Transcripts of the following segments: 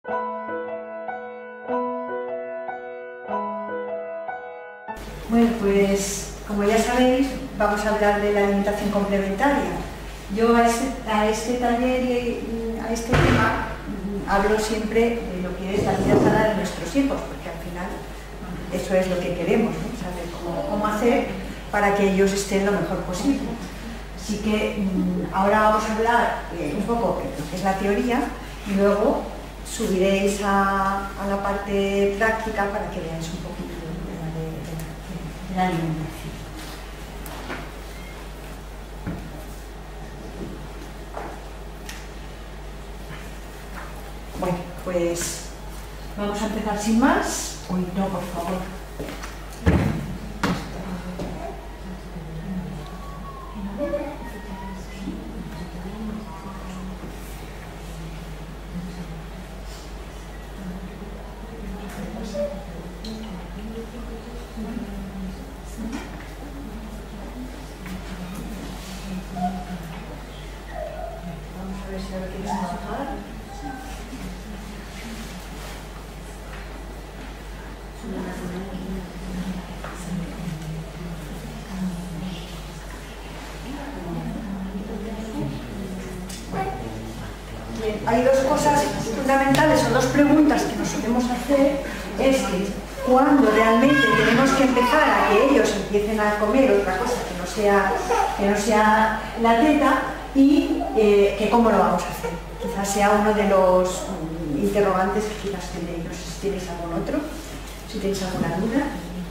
Bueno, pues como ya sabéis, vamos a hablar de la alimentación complementaria. Yo a este taller y a este tema hablo siempre de lo que es la vida sana de nuestros hijos, porque al final eso es lo que queremos, ¿no? Saber cómo hacer para que ellos estén lo mejor posible. Así que ahora vamos a hablar un poco de lo que es la teoría y luego subiréis a la parte práctica para que veáis un poquito de la alimentación. Bueno, pues vamos a empezar sin más. Uy, no, por favor. Vamos a ver si ahora quieres bajar. Bien, hay dos cosas fundamentales o dos preguntas que nos solemos hacer. Es que cuando realmente tenemos que empezar a que ellos empiecen a comer otra cosa que no sea la teta y que cómo lo vamos a hacer. Quizás sea uno de los interrogantes que quizás tenéis. No sé si tenéis algún otro, si tenéis alguna duda.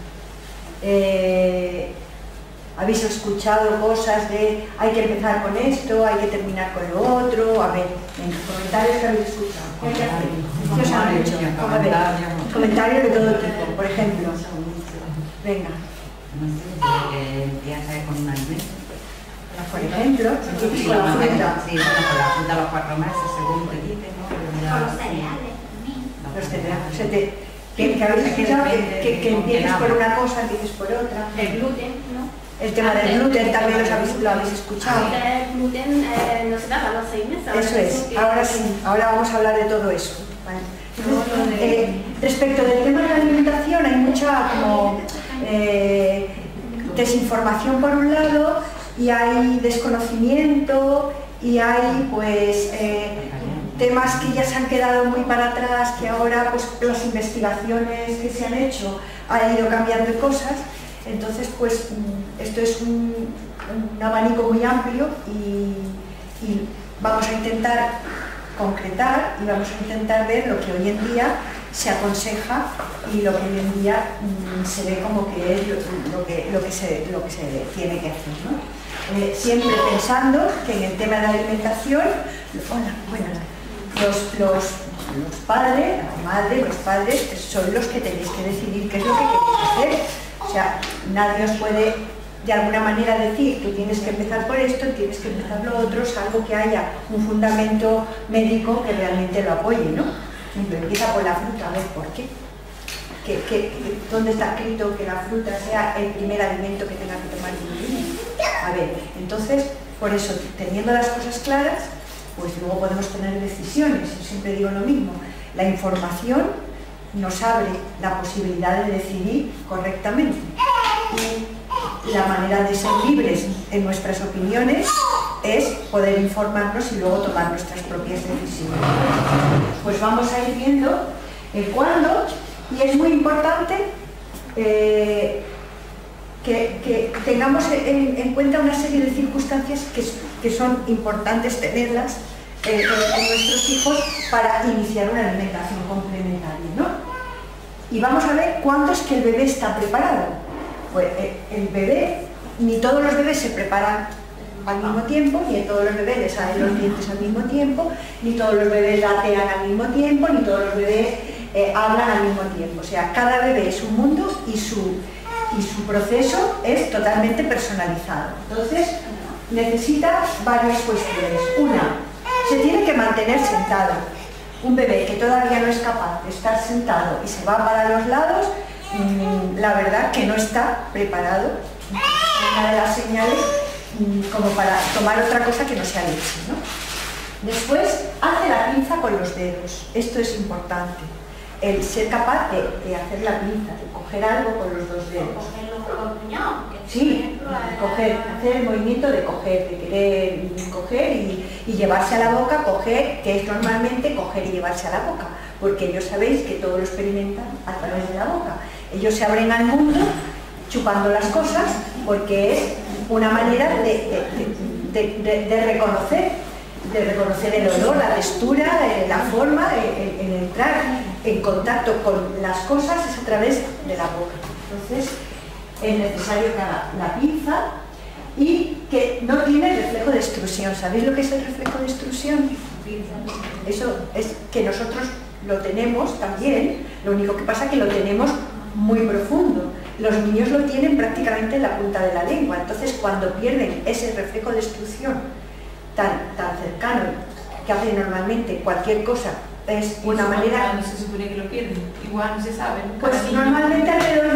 ¿Habéis escuchado cosas de hay que empezar con esto, hay que terminar con lo otro? A ver, en los comentarios que habéis escuchado, ¿qué hay que hacer? ¿Qué os han dicho? A ver, comentarios de todo tipo, por ejemplo. Venga. Empieza con un alimento. Por ejemplo, con la fruta. Sí, bueno, con la fruta a los 4 meses, según te dices, ¿no? Con los cereales también. Los cereales. Que habéis escuchado que empieces por una cosa, empieces por otra. El gluten, ¿no? El tema del gluten también lo habéis escuchado. El gluten no se daba a los 6 meses. Eso es, ahora sí, ahora vamos a hablar de todo eso. ¿Vale? Respecto del tema de la alimentación hay mucha como desinformación por un lado y hay desconocimiento y hay pues temas que ya se han quedado muy para atrás, que ahora pues las investigaciones que se han hecho han ido cambiando cosas. Entonces pues esto es un abanico muy amplio y vamos a intentar concretar y vamos a intentar ver lo que hoy en día se aconseja y lo que hoy en día se ve como que es lo que se tiene que hacer, ¿no? Siempre pensando que en el tema de la alimentación, los padres, la madre, los padres son los que tenéis que decidir qué es lo que queréis hacer. O sea, nadie os puede de alguna manera decir que tienes que empezar por esto, tienes que empezar lo otro, salvo que haya un fundamento médico que realmente lo apoye, ¿no? Empieza por la fruta, a ver por qué. ¿Dónde está escrito que la fruta sea el primer alimento que tenga que tomar el niño? A ver, entonces, por eso, teniendo las cosas claras, pues luego podemos tener decisiones. Yo siempre digo lo mismo, la información nos abre la posibilidad de decidir correctamente. Y la manera de ser libres en nuestras opiniones es poder informarnos y luego tomar nuestras propias decisiones. Pues vamos a ir viendo el cuándo, y es muy importante que tengamos en cuenta una serie de circunstancias que son importantes tenerlas en nuestros hijos para iniciar una alimentación complementaria, ¿no? Y vamos a ver cuándo es que el bebé está preparado. Pues el bebé, ni todos los bebés se preparan al mismo tiempo, ni a todos los bebés les salen los dientes al mismo tiempo, ni todos los bebés gatean al mismo tiempo, ni todos los bebés hablan al mismo tiempo. O sea, cada bebé es un mundo y su proceso es totalmente personalizado. Entonces, necesita varias cuestiones. Una, se tiene que mantener sentado. Un bebé que todavía no es capaz de estar sentado y se va para los lados, la verdad que no está preparado. Una de las señales como para tomar otra cosa que no sea leche, ¿no? Después, hace hace la pinza con los dedos. Esto es importante. El ser capaz de hacer la pinza, de coger algo con los dos dedos. Cogerlo con el puñado. Sí, hacer el movimiento de coger, de querer coger y llevarse a la boca, coger, que es normalmente coger y llevarse a la boca, porque ellos sabéis que todo lo experimentan a través de la boca. Ellos se abren al mundo chupando las cosas porque es una manera de reconocer el olor, la textura, la forma, el entrar en contacto con las cosas es a través de la boca. Entonces es necesario que haga la pinza y que no tiene reflejo de extrusión. ¿Sabéis lo que es el reflejo de extrusión? Eso es que nosotros lo tenemos también, lo único que pasa es que lo tenemos muy profundo. Los niños lo tienen prácticamente en la punta de la lengua, entonces cuando pierden ese reflejo de extrusión tan cercano que hace normalmente cualquier cosa, es una manera... No se supone que lo pierden, igual no se sabe. Pues normalmente alrededor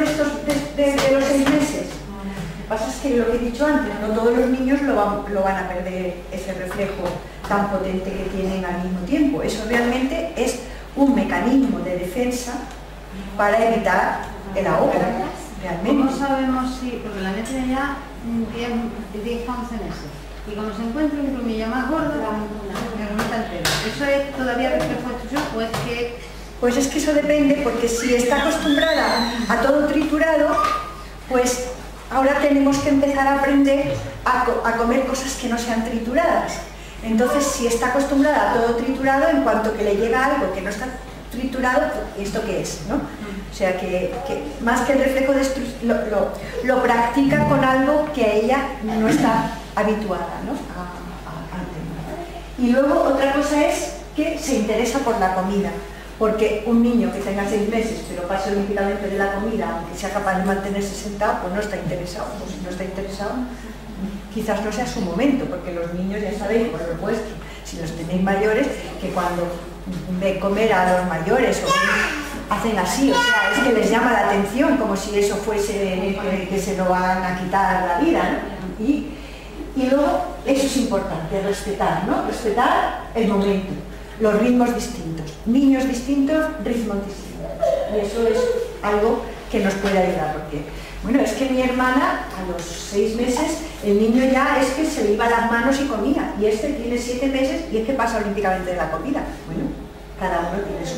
de los 6 meses. Lo que pasa es que lo que he dicho antes, no todos los niños lo van a perder ese reflejo tan potente que tienen al mismo tiempo. Eso realmente es un mecanismo de defensa para evitar el ahogo, realmente. ¿Cómo sabemos si, porque la neta ya tiene 10 a 11 meses, y como se encuentra un plumilla más gorda, me vomita entero? ¿Eso es todavía reflejo de extrusión o es que...? Pues es que eso depende, porque si está acostumbrada a todo triturado, pues ahora tenemos que empezar a aprender a comer cosas que no sean trituradas. Entonces, si está acostumbrada a todo triturado, en cuanto que le llega algo que no está triturado, ¿esto qué es? ¿No? O sea, que más que el reflejo de extrusión, lo practica con algo que ella no está habituada, ¿no? al tema. Y luego otra cosa es que se interesa por la comida, porque un niño que tenga 6 meses pero pase olímpicamente de la comida, aunque sea capaz de mantenerse sentado, pues no está interesado. Pues si no está interesado, quizás no sea su momento, porque los niños ya sabéis, por lo vuestro, si los tenéis mayores, que cuando ven comer a los mayores o hacen así, o sea, es que les llama la atención, como si eso fuese que se lo van a quitar la vida, ¿no? Y luego, eso es importante, respetar, ¿no? Respetar el momento, los ritmos distintos, niños distintos, ritmos distintos, y eso es algo que nos puede ayudar, porque, bueno, es que mi hermana, a los 6 meses, el niño ya es que se le iba las manos y comía, y este tiene 7 meses y es que pasa olímpicamente de la comida. Bueno, cada uno tiene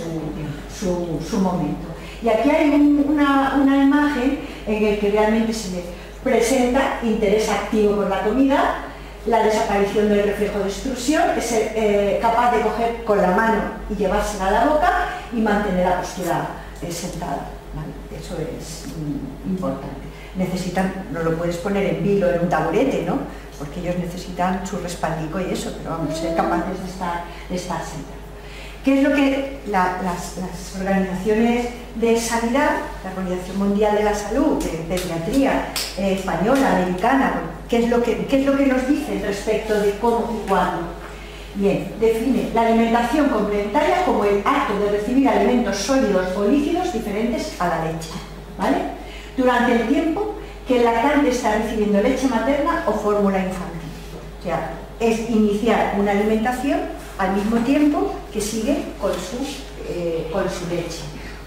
su momento. Y aquí hay una imagen en la que realmente se le presenta interés activo por la comida, la desaparición del reflejo de extrusión, que es capaz de coger con la mano y llevársela a la boca y mantener la postura sentada. ¿Vale? Eso es importante. No lo puedes poner en vilo en un taburete, ¿no? Porque ellos necesitan su respaldico y eso, pero vamos, ser capaces de estar sentados. ¿Qué es lo que las organizaciones de sanidad, la Organización Mundial de la Salud, de Pediatría, española, americana, qué es lo que nos dicen respecto de cómo y cuándo? Bien, define la alimentación complementaria como el acto de recibir alimentos sólidos o líquidos diferentes a la leche, ¿vale? Durante el tiempo que el lactante está recibiendo leche materna o fórmula infantil. O sea, es iniciar una alimentación al mismo tiempo que sigue con su leche.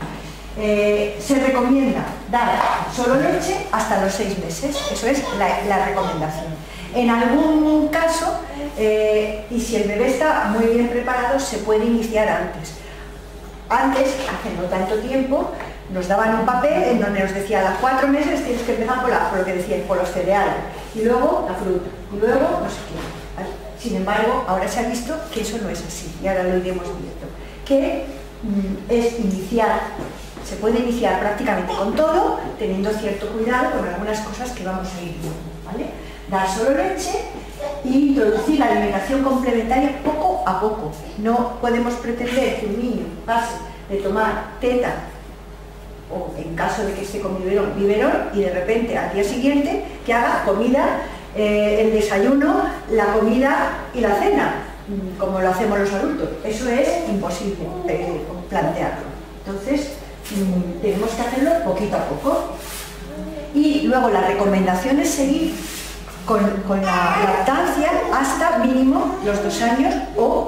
Se recomienda dar solo leche hasta los 6 meses, eso es la recomendación. En algún caso, y si el bebé está muy bien preparado, se puede iniciar antes. Antes, hace no tanto tiempo, nos daban un papel en donde nos decía a los 4 meses tienes que empezar por lo que decía, por los cereales, y luego la fruta, y luego no sé qué. Sin embargo, ahora se ha visto que eso no es así, y ahora lo iremos viendo. Que es iniciar, se puede iniciar prácticamente con todo, teniendo cierto cuidado con algunas cosas que vamos a ir viendo, ¿vale? Dar solo leche e introducir la alimentación complementaria poco a poco. No podemos pretender que un niño pase de tomar teta, o en caso de que esté con biberón, y de repente al día siguiente que haga comida, el desayuno, la comida y la cena, como lo hacemos los adultos. Eso es imposible plantearlo. Entonces, tenemos que hacerlo poquito a poco. Y luego la recomendación es seguir con la lactancia hasta mínimo los 2 años o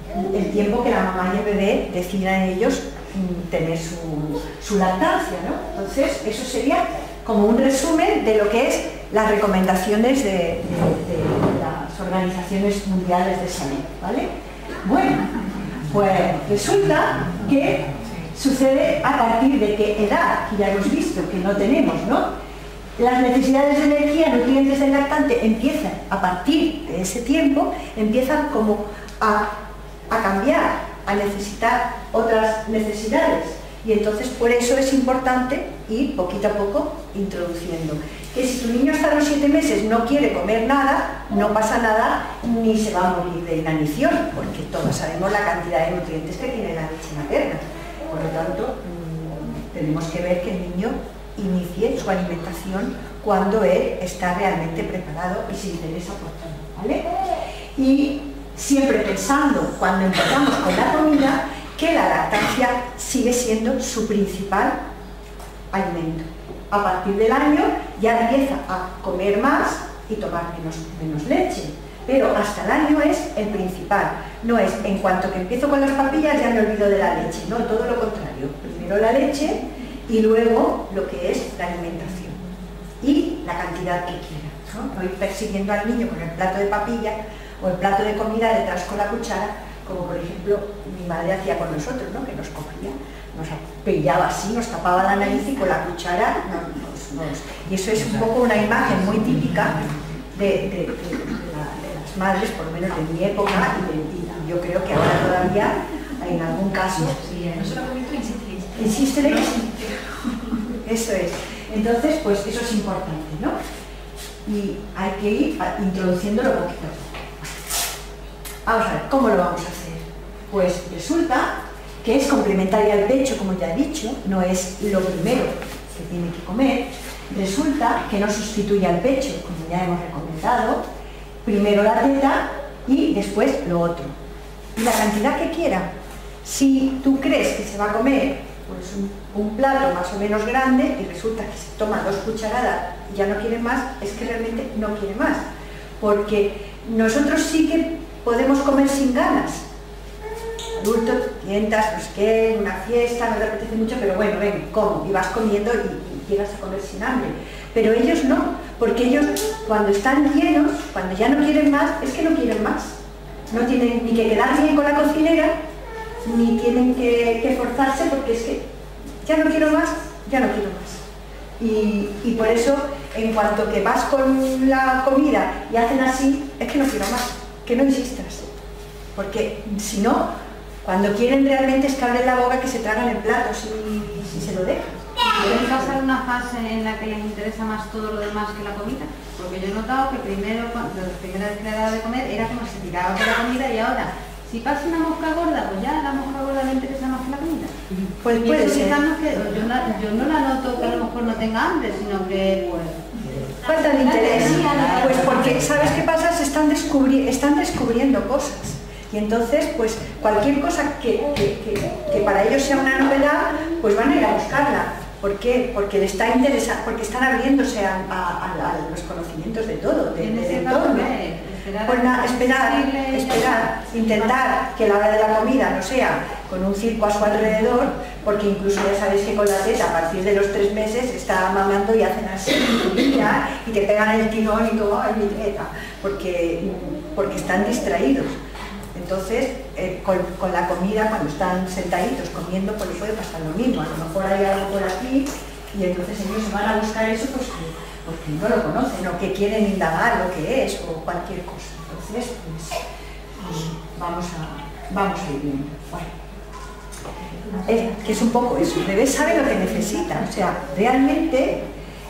el tiempo que la mamá y el bebé decidan ellos tener su lactancia, ¿no? Entonces, eso sería como un resumen de lo que es las recomendaciones de las organizaciones mundiales de salud, ¿vale? Bueno, pues resulta que sucede a partir de qué edad, que ya hemos visto que no tenemos, ¿no? Las necesidades de energía, nutrientes del lactante empiezan a partir de ese tiempo, empiezan como a cambiar, a necesitar otras necesidades. Y entonces por eso es importante ir poquito a poco introduciendo. Que si tu niño hasta los 7 meses no quiere comer nada, no pasa nada, ni se va a morir de inanición, porque todos sabemos la cantidad de nutrientes que tiene la leche materna. Por lo tanto, tenemos que ver que el niño inicie su alimentación cuando él está realmente preparado y se interesa por todo, ¿vale? Y siempre pensando, cuando empezamos con la comida, que la lactancia sigue siendo su principal alimento. A partir del año ya empieza a comer más y tomar menos leche, pero hasta el año es el principal. No es en cuanto que empiezo con las papillas ya me olvido de la leche, no, todo lo contrario. Primero la leche y luego lo que es la alimentación y la cantidad que quiera, ¿no? No ir persiguiendo al niño con el plato de papilla o el plato de comida detrás con la cuchara, como por ejemplo mi madre hacía con nosotros, ¿no? Que nos cogía, nos pillaba así, nos tapaba la nariz y con la cuchara y eso es un poco una imagen muy típica de las madres, por lo menos de mi época, y yo creo que ahora todavía en algún caso insiste que sí. Eso es. Entonces, pues eso es importante, ¿no? Y hay que ir introduciéndolo poquito a poco. Vamos a ver, ¿cómo lo vamos a hacer? Pues resulta que es complementaria al pecho, como ya he dicho, no es lo primero que tiene que comer. Resulta que no sustituye al pecho, como ya hemos recomendado, primero la teta y después lo otro. Y la cantidad que quiera. Si tú crees que se va a comer pues un plato más o menos grande y resulta que se toma 2 cucharadas y ya no quiere más, es que realmente no quiere más. Porque nosotros sí que podemos comer sin ganas. Adulto, tientas, no sé qué, una fiesta, no te apetece mucho, pero bueno, ven, como, y vas comiendo y llegas a comer sin hambre. Pero ellos no, porque ellos cuando están llenos, cuando ya no quieren más, es que no quieren más. No tienen ni que quedar bien con la cocinera, ni tienen que forzarse, porque es que ya no quiero más, ya no quiero más. Y por eso, en cuanto que vas con la comida y hacen así, es que no quiero más, que no insistas. Porque si no, cuando quieren realmente es que abren la boca, que se tragan el plato, si se lo dejan. ¿Pueden pasar una fase en la que les interesa más todo lo demás que la comida? Porque yo he notado que primero, la primera vez que le daba de comer, era como se tiraba por la comida y ahora, si pasa una mosca gorda, pues ya la mosca gorda le interesa más que la comida. Pues y puede eso ser. quizás no es que, yo no la noto que a lo mejor no tenga hambre, sino que pues... Falta de interés. Pues porque, ¿sabes qué pasa? están descubriendo cosas. Y entonces, pues cualquier cosa que para ellos sea una novedad, pues van a ir a buscarla. ¿Por qué? Porque les está interesando, porque están abriéndose a los conocimientos de todo, del entorno. Pues nada, esperar, intentar que la hora de la comida no sea con un circo a su alrededor, porque incluso ya sabéis que con la teta a partir de los 3 meses está mamando y hacen así, y te pegan el tirón y todo, ¡ay, mi teta! Porque están distraídos. Entonces, con la comida, cuando están sentaditos comiendo, pues les puede pasar lo mismo. A lo mejor hay algo por aquí y entonces ellos se van a buscar eso pues, porque no lo conocen o que quieren indagar lo que es o cualquier cosa. Entonces, pues, vamos a ir viendo. Bueno. Que es un poco eso. El bebé sabe lo que necesita. O sea, realmente,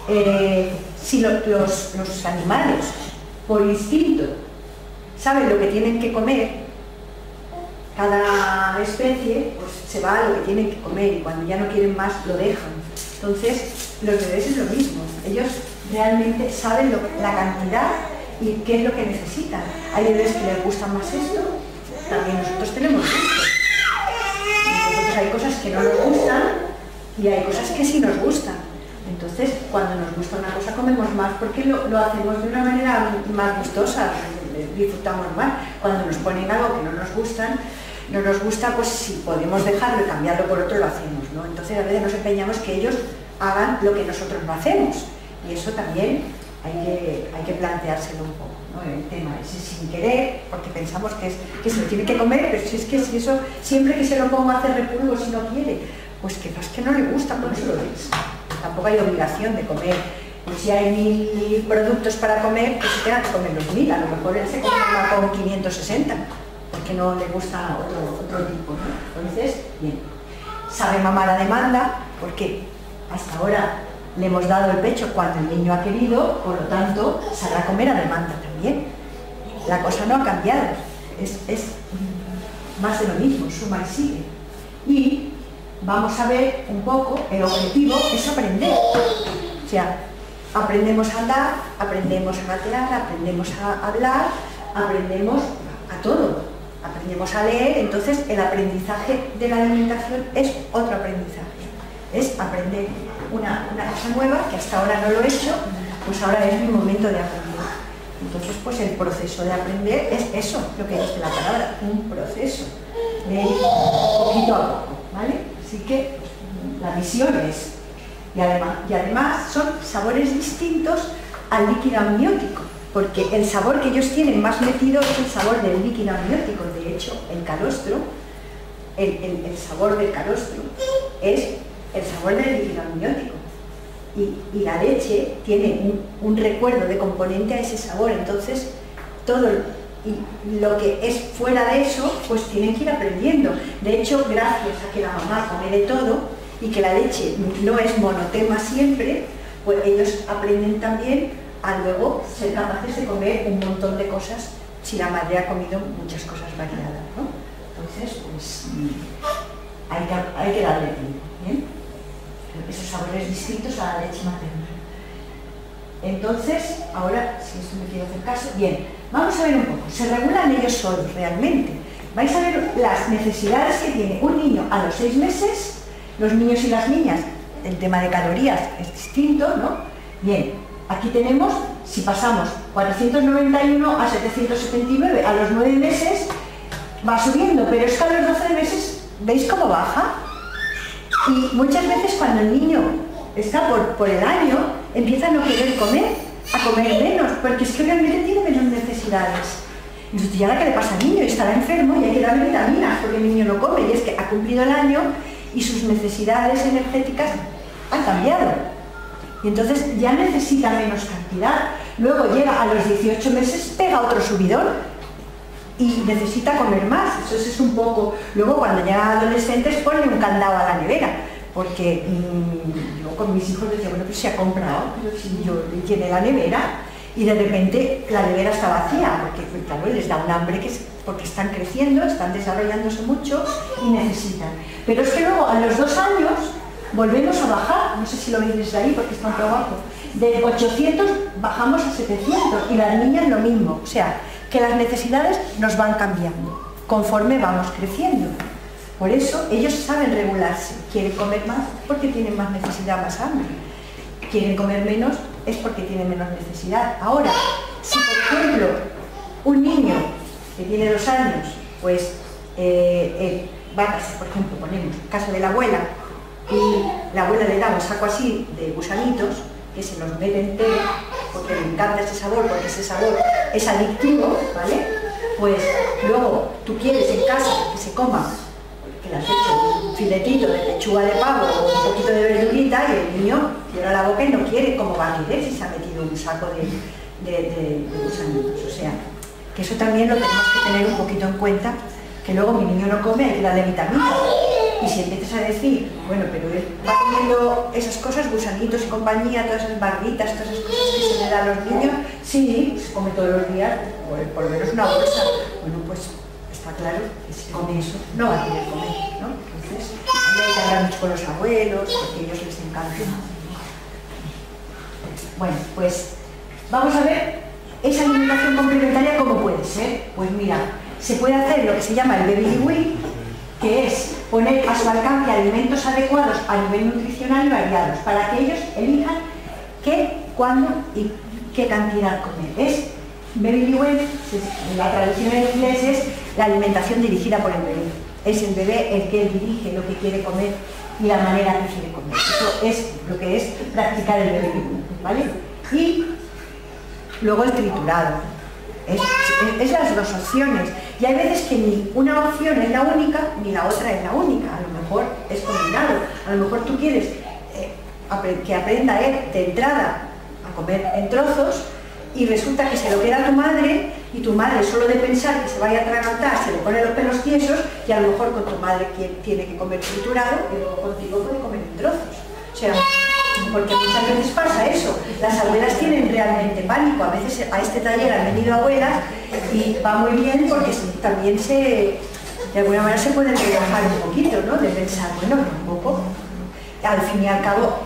si los animales, por instinto, saben lo que tienen que comer, cada especie pues, se va a lo que tienen que comer y cuando ya no quieren más lo dejan. Entonces, los bebés es lo mismo. Ellos realmente saben la cantidad y qué es lo que necesitan. Hay bebés que les gusta más esto, también nosotros tenemos gusto. Nosotros hay cosas que no nos gustan y hay cosas que sí nos gustan. Entonces, cuando nos gusta una cosa comemos más porque lo hacemos de una manera más gustosa, disfrutamos más. Cuando nos ponen algo que no nos gustan, no nos gusta, pues si podemos dejarlo y cambiarlo por otro, lo hacemos, ¿no? Entonces a veces nos empeñamos que ellos hagan lo que nosotros no hacemos, y eso también hay que planteárselo un poco, ¿no? El tema ese sin querer, porque pensamos que se lo tiene que comer, pero si es que si eso, siempre que se lo ponga hace repulgo si no quiere, pues quizás que no le gusta, por eso lo es. Tampoco hay obligación de comer. Pues si hay 1000 productos para comer, pues se tenga que comer los 1000, a lo mejor él se come con 560, porque no le gusta otro tipo, ¿no? Entonces, bien, sabe mamar a demanda, porque hasta ahora le hemos dado el pecho cuando el niño ha querido, por lo tanto, sabrá comer a demanda también. La cosa no ha cambiado, es más de lo mismo, suma y sigue. Y vamos a ver un poco, el objetivo es aprender. O sea, aprendemos a andar, aprendemos a gatear, aprendemos a hablar, aprendemos a todo. Aprendemos a leer, entonces el aprendizaje de la alimentación es otro aprendizaje. Es aprender una cosa nueva, que hasta ahora no lo he hecho, pues ahora es mi momento de aprender. Entonces, pues el proceso de aprender es eso, lo que dice la palabra, un proceso, de ir poquito a poco, ¿vale? Así que la visión es, y además son sabores distintos al líquido amniótico, porque el sabor que ellos tienen más metido es el sabor del líquido amniótico. De hecho, el calostro, el sabor del calostro es el sabor del líquido amniótico. Y la leche tiene un recuerdo de componente a ese sabor, entonces todo lo que es fuera de eso, pues tienen que ir aprendiendo. De hecho, gracias a que la mamá come de todo y que la leche no es monotema siempre, pues ellos aprenden también a luego ser capaces de comer un montón de cosas si la madre ha comido muchas cosas variadas, ¿no? Entonces, pues hay que darle tiempo, ¿bien? Esos sabores distintos a la leche materna. Entonces, ahora, si esto me quiero hacer caso, bien, vamos a ver un poco, se regulan ellos solos realmente. Vais a ver las necesidades que tiene un niño a los 6 meses, los niños y las niñas, el tema de calorías es distinto, ¿no? Bien, aquí tenemos, si pasamos 491 a 779, a los 9 meses va subiendo, pero es que a los 12 meses, ¿veis cómo baja? Y muchas veces cuando el niño está por el año, empieza a no querer comer, a comer menos, porque es que realmente tiene menos necesidades. Entonces, ¿y ahora qué le pasa al niño? Estará enfermo y hay que darle vitaminas, porque el niño no come, y es que ha cumplido el año y sus necesidades energéticas han cambiado. Y entonces ya necesita menos cantidad. Luego llega a los 18 meses, pega otro subidón y necesita comer más. Eso es un poco. Luego cuando llega a adolescentes, ponle un candado a la nevera, porque yo con mis hijos decía, bueno, pues se ha comprado, pero si yo llené la nevera y de repente la nevera está vacía, porque pues, claro, les da un hambre porque están creciendo, están desarrollándose mucho y necesitan. Pero es que luego a los 2 años volvemos a bajar, no sé si lo veis desde ahí porque está un poco abajo, de 800 bajamos a 700 y las niñas lo mismo, o sea, que las necesidades nos van cambiando conforme vamos creciendo. Por eso ellos saben regularse, quieren comer más porque tienen más necesidad, más hambre, quieren comer menos es porque tienen menos necesidad. Ahora, si por ejemplo un niño que tiene 2 años, pues va a casa, por ejemplo, ponemos casa de la abuela, y la abuela le da un saco así de gusanitos que se los mete entero porque le encanta ese sabor, porque ese sabor es adictivo, ¿vale? Pues luego tú quieres en casa que se coma, que le has hecho un filetito de pechuga de pavo o un poquito de verdurita y el niño cierra la boca y no quiere, ¿cómo va a querer si se ha metido un saco de gusanitos? O sea, que eso también lo tenemos que tener un poquito en cuenta, que luego mi niño no come, hay que darle vitaminas. Y si empiezas a decir, bueno, pero él va comiendo esas cosas, gusanitos y compañía, todas esas barritas, todas esas cosas que se le dan a los niños, sí, se come todos los días, o por lo menos una bolsa. Bueno, pues está claro que si come eso, no va a querer comer, ¿no? Entonces, hay que hablar mucho con los abuelos, porque a ellos les encanta. Bueno, pues vamos a ver esa alimentación complementaria cómo puede ser. Pues mira, se puede hacer lo que se llama el Baby Week, que es poner a su alcance alimentos adecuados a nivel nutricional y variados, para que ellos elijan qué, cuándo y qué cantidad comer. Es Baby Week, la traducción en inglés es la alimentación dirigida por el bebé. Es el bebé el que dirige lo que quiere comer y la manera que quiere comer. Eso es lo que es practicar el bebé, ¿vale? Y luego el triturado. Es las dos opciones. Y hay veces que ni una opción es la única, ni la otra es la única. A lo mejor es combinado. A lo mejor tú quieres que aprenda él de entrada a comer en trozos y resulta que se lo queda a tu madre y tu madre solo de pensar que se vaya a atragantar se le pone los pelos tiesos y a lo mejor con tu madre tiene que comer triturado y luego contigo puede comer en trozos. O sea, porque muchas veces pasa eso. Las abuelas tienen realmente pánico. A veces a este taller han venido abuelas y va muy bien porque también de alguna manera se pueden relajar un poquito, ¿no? De pensar, bueno, un poco. Al fin y al cabo,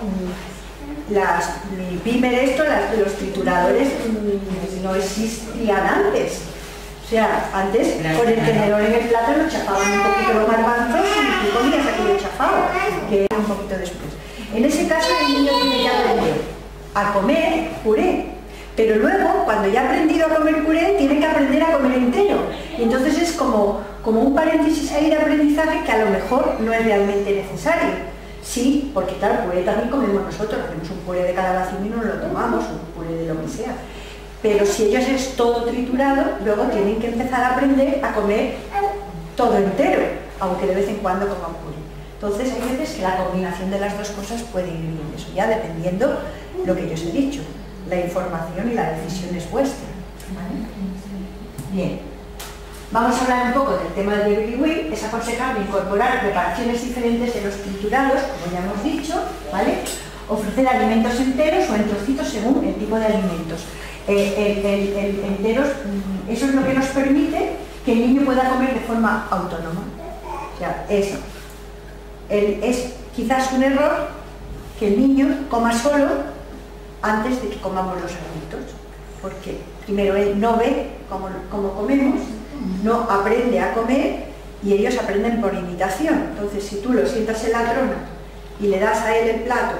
el pimer los trituradores no existían antes. O sea, antes con el tenedor en el plato lo chafaban un poquito los garbanzos y tú comías aquello chafado, que era un poquito después. En ese caso el niño tiene que aprender a comer puré, pero luego cuando ya ha aprendido a comer puré tiene que aprender a comer entero. Y entonces es como un paréntesis ahí de aprendizaje que a lo mejor no es realmente necesario. Sí, porque claro, puré también comemos nosotros, hacemos un puré de calabacín y nos lo tomamos, un puré de lo que sea. Pero si ellos es todo triturado, luego tienen que empezar a aprender a comer todo entero, aunque de vez en cuando coman puré. Entonces hay veces que la combinación de las dos cosas puede ir bien, eso ya dependiendo lo que yo os he dicho, la información y la decisión es vuestra. ¿Vale? Bien. Vamos a hablar un poco del tema del Baby Week. Es aconsejable incorporar preparaciones diferentes de los triturados, como ya hemos dicho, ¿vale? Ofrecer alimentos enteros o en trocitos según el tipo de alimentos. Enteros, eso es lo que nos permite que el niño pueda comer de forma autónoma. O sea, es quizás un error que el niño coma solo antes de que comamos los adultos, porque primero él no ve cómo comemos, no aprende a comer y ellos aprenden por imitación. Entonces, si tú lo sientas en la trona y le das a él el plato,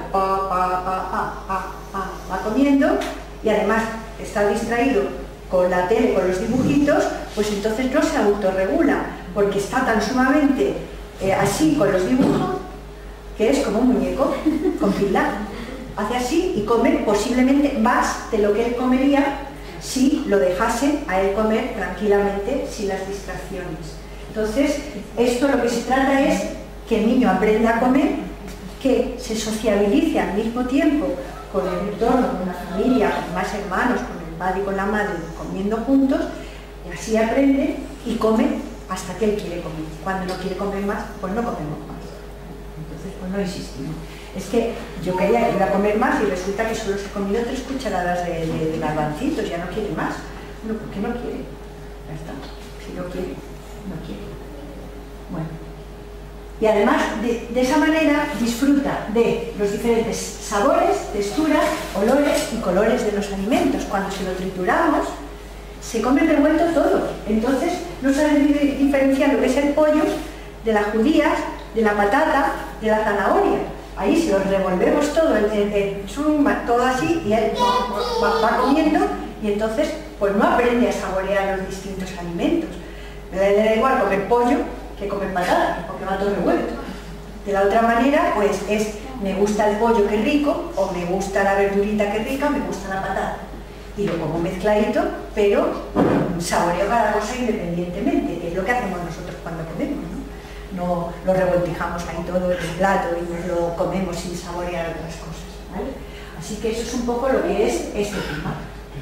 va comiendo y además está distraído con la tele, con los dibujitos, pues entonces no se autorregula, porque está tan sumamente así con los dibujos, que es como un muñeco con pila. Hace así y come posiblemente más de lo que él comería si lo dejase a él comer tranquilamente sin las distracciones. Entonces, esto lo que se trata es que el niño aprenda a comer, que se sociabilice al mismo tiempo con el entorno, con la familia, con más hermanos, con el padre y con la madre, comiendo juntos, y así aprende y come hasta que él quiere comer. Cuando no quiere comer más, pues no comemos más. Entonces, pues no insistimos. Es que yo quería que iba a comer más y resulta que solo se ha comido 3 cucharadas de garbancitos, ya no quiere más. Bueno, ¿por qué no quiere? Ya está. Si no quiere, no quiere. Bueno. Y además, de esa manera, disfruta de los diferentes sabores, texturas, olores y colores de los alimentos. Cuando se lo trituramos, se come revuelto todo. Entonces, no sabe diferenciar lo que es el pollo de las judías, de la patata, de la zanahoria. Ahí se los revolvemos todo, todo así, y él va comiendo, y entonces pues no aprende a saborear los distintos alimentos. Le da igual comer pollo que comer patata, porque va todo revuelto. De la otra manera, pues me gusta el pollo, qué rico, o me gusta la verdurita, qué rica, o me gusta la patata. Y lo como mezcladito, pero saboreo cada cosa independientemente, que es lo que hacemos nosotros cuando comemos, ¿no? No lo revoltijamos ahí todo en el plato y nos lo comemos sin saborear otras cosas, ¿vale? Así que eso es un poco lo que es este tema.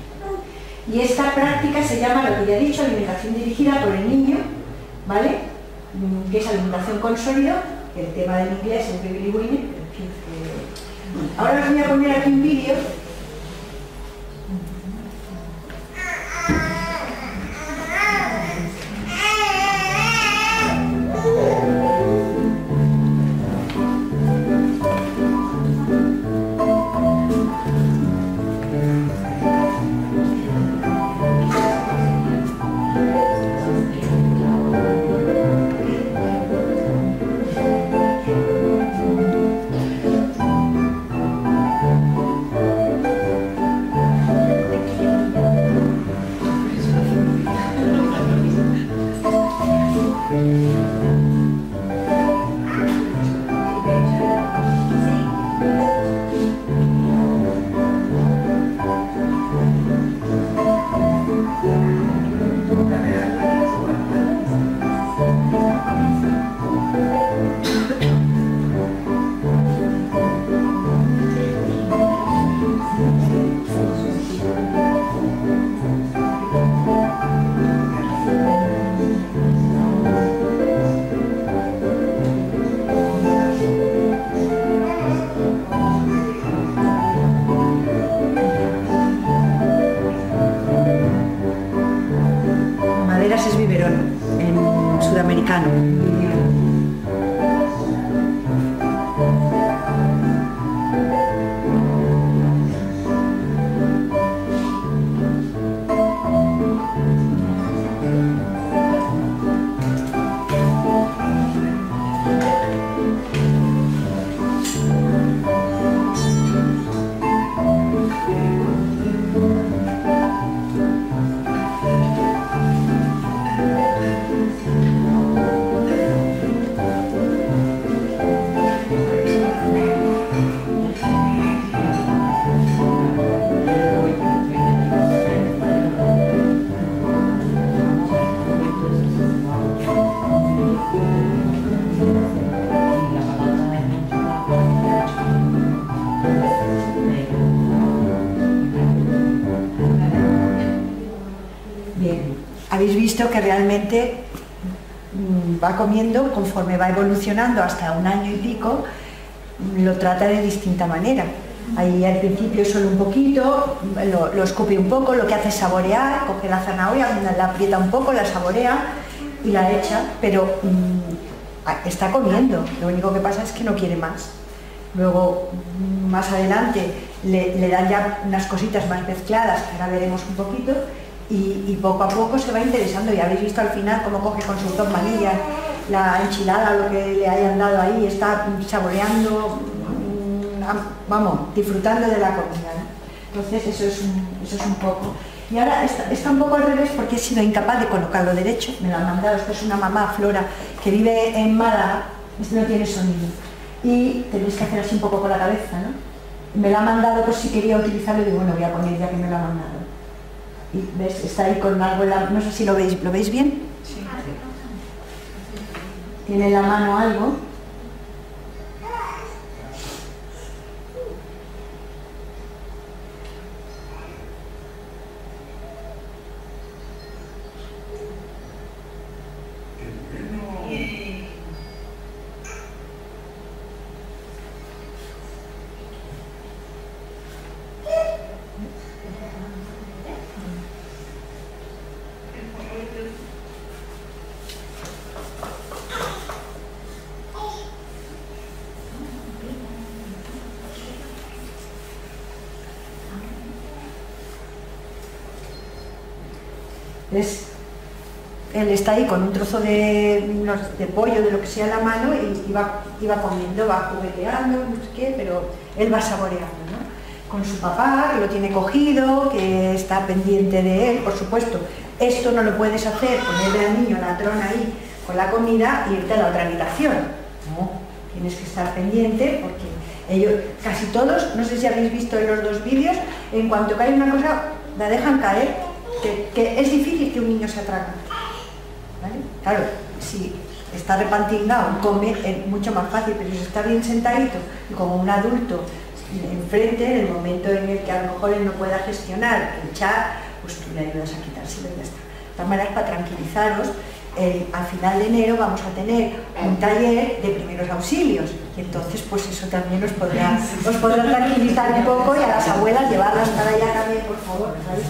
Y esta práctica se llama, lo que ya he dicho, alimentación dirigida por el niño, ¿vale? Que es alimentación con sólido, el tema del inglés es Baby Winning, en fin, ahora os voy a poner aquí un vídeo. visto que realmente va comiendo, conforme va evolucionando hasta 1 año y pico, lo trata de distinta manera. Ahí al principio solo un poquito, lo escupe un poco, lo que hace es saborear, coge la zanahoria, la aprieta un poco, la saborea y la echa, pero está comiendo, lo único que pasa es que no quiere más. Luego, más adelante, le dan ya unas cositas más mezcladas, que ahora veremos un poquito, y poco a poco se va interesando. Ya habéis visto al final cómo coge con sus 2 manillas la enchilada, lo que le hayan dado ahí, está saboreando, vamos, disfrutando de la comida, ¿no? Entonces eso es un poco. Y ahora está un poco al revés porque he sido incapaz de colocarlo derecho, me lo han mandado. Esto es una mamá, Flora, que vive en Málaga, no tiene sonido. Y tenéis que hacer así un poco con la cabeza, ¿no? Me lo ha mandado por si quería utilizarlo y digo, bueno, voy a poner ya que me lo ha mandado. Y ves, está ahí con algo, no sé si lo veis bien. Sí. Tiene en la mano algo. Él está ahí con un trozo de pollo, de lo que sea en la mano, y va comiendo, va jugueteando, no sé qué, pero él va saboreando, ¿no? Con su papá, que lo tiene cogido, que está pendiente de él, por supuesto. Esto no lo puedes hacer, ponerle al niño la trona ahí con la comida y irte a la otra habitación. No, tienes que estar pendiente porque ellos, casi todos, no sé si habéis visto en los 2 vídeos, en cuanto cae una cosa, la dejan caer, que es difícil que un niño se atraque. ¿Vale? Claro, si está repantingado, come, es mucho más fácil, pero si está bien sentadito y como un adulto enfrente, en el momento en el que a lo mejor él no pueda gestionar, echar, pues tú le ayudas a quitárselo y ya está. De todas maneras, para tranquilizaros, al final de enero vamos a tener un taller de primeros auxilios y entonces pues eso también os podrá tranquilizar un poco y a las abuelas llevarlas para allá también, por favor, ¿sabes?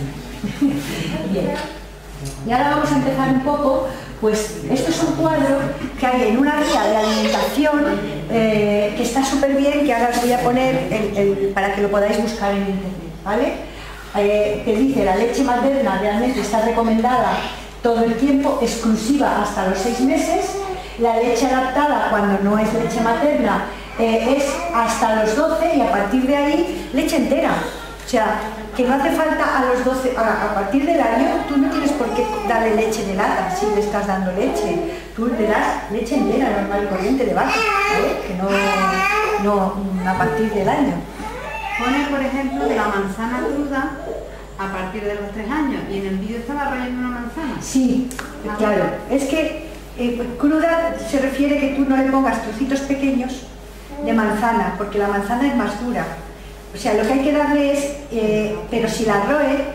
Bien. Y ahora vamos a empezar un poco, pues esto es un cuadro que hay en una guía de alimentación que está súper bien, que ahora os voy a poner para que lo podáis buscar en internet, ¿vale? Que dice, la leche materna realmente está recomendada todo el tiempo, exclusiva hasta los 6 meses, la leche adaptada cuando no es leche materna es hasta los 12 y a partir de ahí leche entera. O sea, que no hace falta a los 12, a partir del año, tú no tienes por qué darle leche de lata si le estás dando leche. Tú le das leche entera, normal y corriente de vaca, ¿vale? Que no a partir del año. Pone, por ejemplo, la manzana cruda a partir de los 3 años, y en el vídeo estaba rayando una manzana. Sí, claro. Es que cruda se refiere que tú no le pongas trocitos pequeños de manzana, porque la manzana es más dura. O sea, lo que hay que darle es, pero si la roe,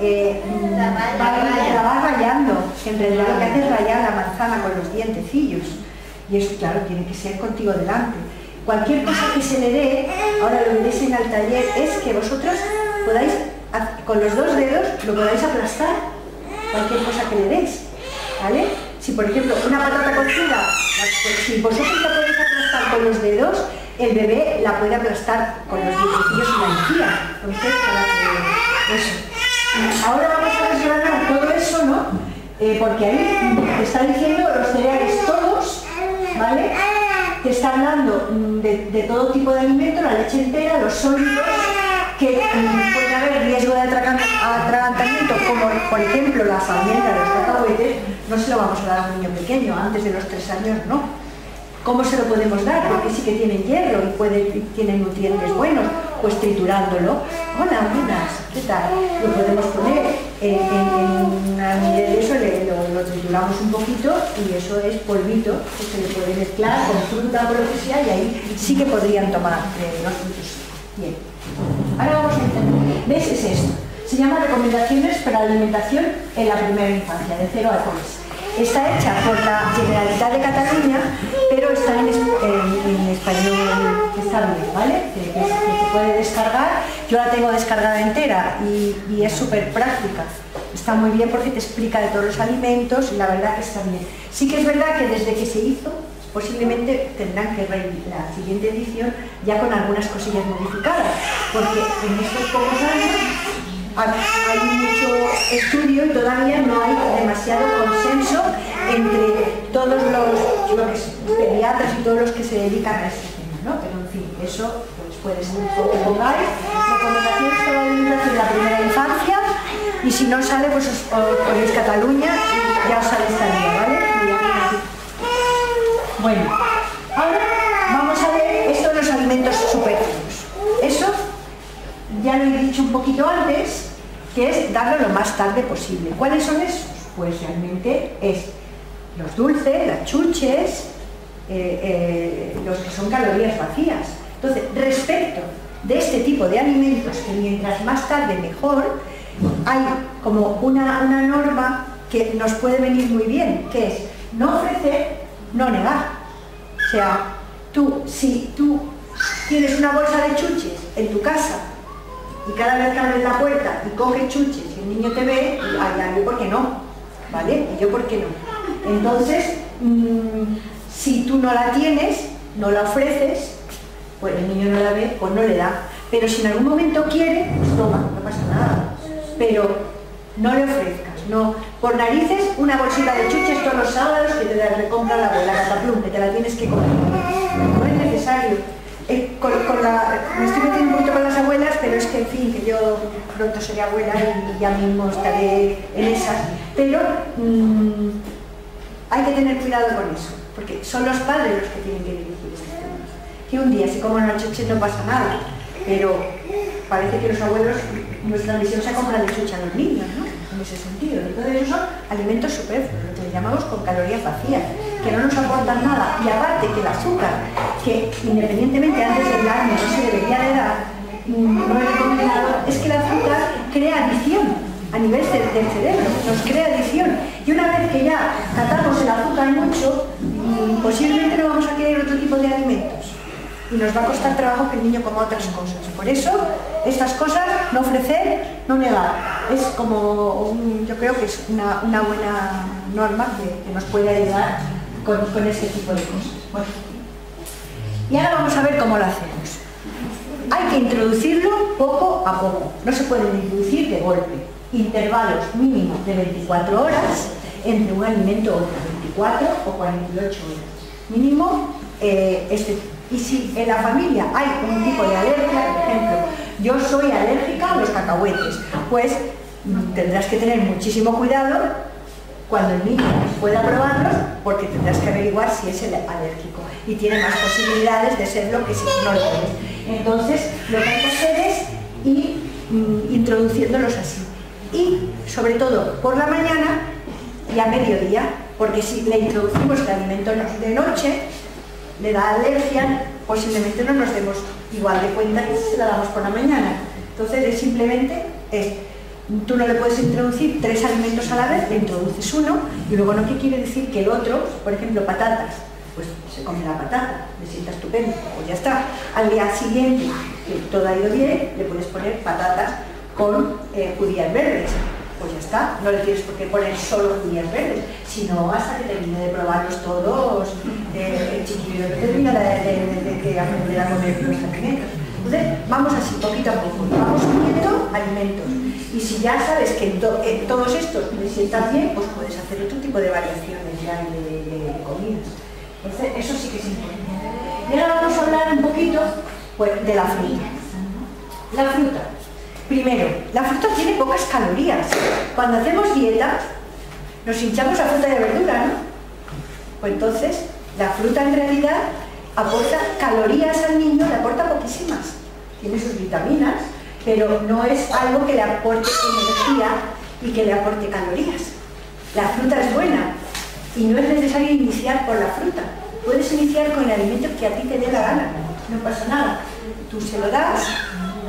la va rayando, que en realidad lo que hace es rayar la manzana con los dientecillos. Y eso, claro, tiene que ser contigo delante. Cualquier cosa que se le dé, ahora lo veréis en el taller, es que vosotros podáis, con los 2 dedos, lo podáis aplastar, cualquier cosa que le deis, ¿vale? Si por ejemplo una patata cocida, pues, si vosotros la podéis aplastar con los dedos, el bebé la puede aplastar con los dientecillos y la encía. Entonces, para que eso. Ahora vamos a desgranar todo eso, ¿no? Porque ahí te está diciendo los cereales todos, ¿vale? Te está hablando de todo tipo de alimentos, la leche entera, los sólidos, que puede haber riesgo de atragantamiento, como por ejemplo las almendras, los cacahuetes, no se lo vamos a dar a un niño pequeño, antes de los 3 años no. ¿Cómo se lo podemos dar? Porque sí que tienen hierro y tienen nutrientes buenos, pues triturándolo. Hola, buenas, ¿qué tal? Lo podemos poner en una medida de eso, lo trituramos un poquito y eso es polvito que se le puede mezclar con fruta o lo que sea y ahí sí que podrían tomar los frutos. Bien. Ahora vamos a entender. ¿Ves? Es esto. Se llama Recomendaciones para la alimentación en la primera infancia, de 0 a 3. Está hecha por la Generalitat de Cataluña, pero está en español estable, ¿vale? Que se puede descargar. Yo la tengo descargada entera y es súper práctica. Está muy bien porque te explica de todos los alimentos y la verdad que está bien. Sí que es verdad que desde que se hizo, posiblemente tendrán que reeditar la siguiente edición ya con algunas cosillas modificadas, porque en estos pocos años hay mucho estudio y todavía no hay demasiado consenso entre todos los pediatras y todos los que se dedican a este tema, ¿no? Pero en fin, eso pues puede ser un poco que pongáis. Recomendaciones para la alimentación en la primera infancia, y si no sale, pues os ponéis Cataluña y ya os sale esta guía, ¿vale? Bueno, ahora vamos a ver esto de los alimentos superfluos. Eso ya lo he dicho un poquito antes, que es darlo lo más tarde posible. ¿Cuáles son esos? Pues realmente es los dulces, las chuches, los que son calorías vacías. Entonces, respecto de este tipo de alimentos, que mientras más tarde mejor, hay como una norma que nos puede venir muy bien, que es no ofrecer, no negar. O sea, si tú tienes una bolsa de chuches en tu casa y cada vez que abres la puerta y coges chuches y el niño te ve, yo por qué no, ¿vale? Y yo por qué no. Entonces, si tú no la tienes, no la ofreces, pues el niño no la ve, pues no le da. Pero si en algún momento quiere, pues toma, no pasa nada. Pero no le ofrezcas, no. Por narices, una bolsita de chuches todos los sábados que te la recompra la abuela Cataplum, que te la tienes que comer. No es necesario. Me estoy metiendo un poquito con las abuelas, pero es que, en fin, que yo pronto seré abuela y ya mismo estaré en esas. Pero hay que tener cuidado con eso, porque son los padres los que tienen que dirigir estos temas. Que un día, si como una chuche no pasa nada, pero parece que los abuelos, nuestra misión se compra de chucha a los niños, ¿no? En ese sentido. Entonces esos son alimentos superfluos, lo que llamamos con calorías vacías, que no nos aportan nada. Y aparte que el azúcar, que independientemente antes del año no se debería de dar, no es recomendado, es que el azúcar crea adicción a nivel del cerebro, nos crea adicción. Y una vez que ya catamos el azúcar mucho, posiblemente no vamos a querer otro tipo de alimentos. Y nos va a costar trabajo que el niño coma otras cosas. Por eso, estas cosas, no ofrecer, no negar. Es como, yo creo que es una buena norma que nos puede ayudar con este tipo de cosas. Bueno. Y ahora vamos a ver cómo lo hacemos. Hay que introducirlo poco a poco. No se pueden introducir de golpe. Intervalos mínimos de 24 horas entre un alimento y otro. 24 o 48 horas. Mínimo Y si en la familia hay un tipo de alergia, por ejemplo, yo soy alérgica a los cacahuetes, pues tendrás que tener muchísimo cuidado cuando el niño pueda probarlos, porque tendrás que averiguar si es el alérgico y tiene más posibilidades de serlo que si no lo es. Entonces, lo que hay que hacer es ir introduciéndolos así. Y, sobre todo, por la mañana y a mediodía, porque si le introducimos el alimento de noche, le da alergia, posiblemente no nos demos igual de cuenta que si se la damos por la mañana. Entonces, tú no le puedes introducir 3 alimentos a la vez, le introduces uno, y luego no quiere decir que el otro, por ejemplo, patatas, pues se come la patata, le sienta estupendo, pues ya está. Al día siguiente, que todo ha ido bien, le puedes poner patatas con judías verdes, pues ya está. No le tienes por qué poner solo judías verdes, sino hasta que termine de probarlos todos, el chiquillo que termina de aprender a comer los alimentos. Entonces, vamos así, poquito a poco, vamos uniendo alimentos. Y si ya sabes que todos estos les sientan bien, pues puedes hacer otro tipo de variaciones ya de comidas. Entonces, eso sí que es importante. Y ahora vamos a hablar un poquito pues, de la fruta. La fruta. Primero, la fruta tiene pocas calorías. Cuando hacemos dieta, nos hinchamos a fruta y a verdura, ¿no? Pues entonces, la fruta en realidad aporta calorías al niño, le aporta poquísimas. Tiene sus vitaminas, pero no es algo que le aporte energía y que le aporte calorías. La fruta es buena y no es necesario iniciar por la fruta. Puedes iniciar con el alimento que a ti te dé la gana, no pasa nada. Tú se lo das,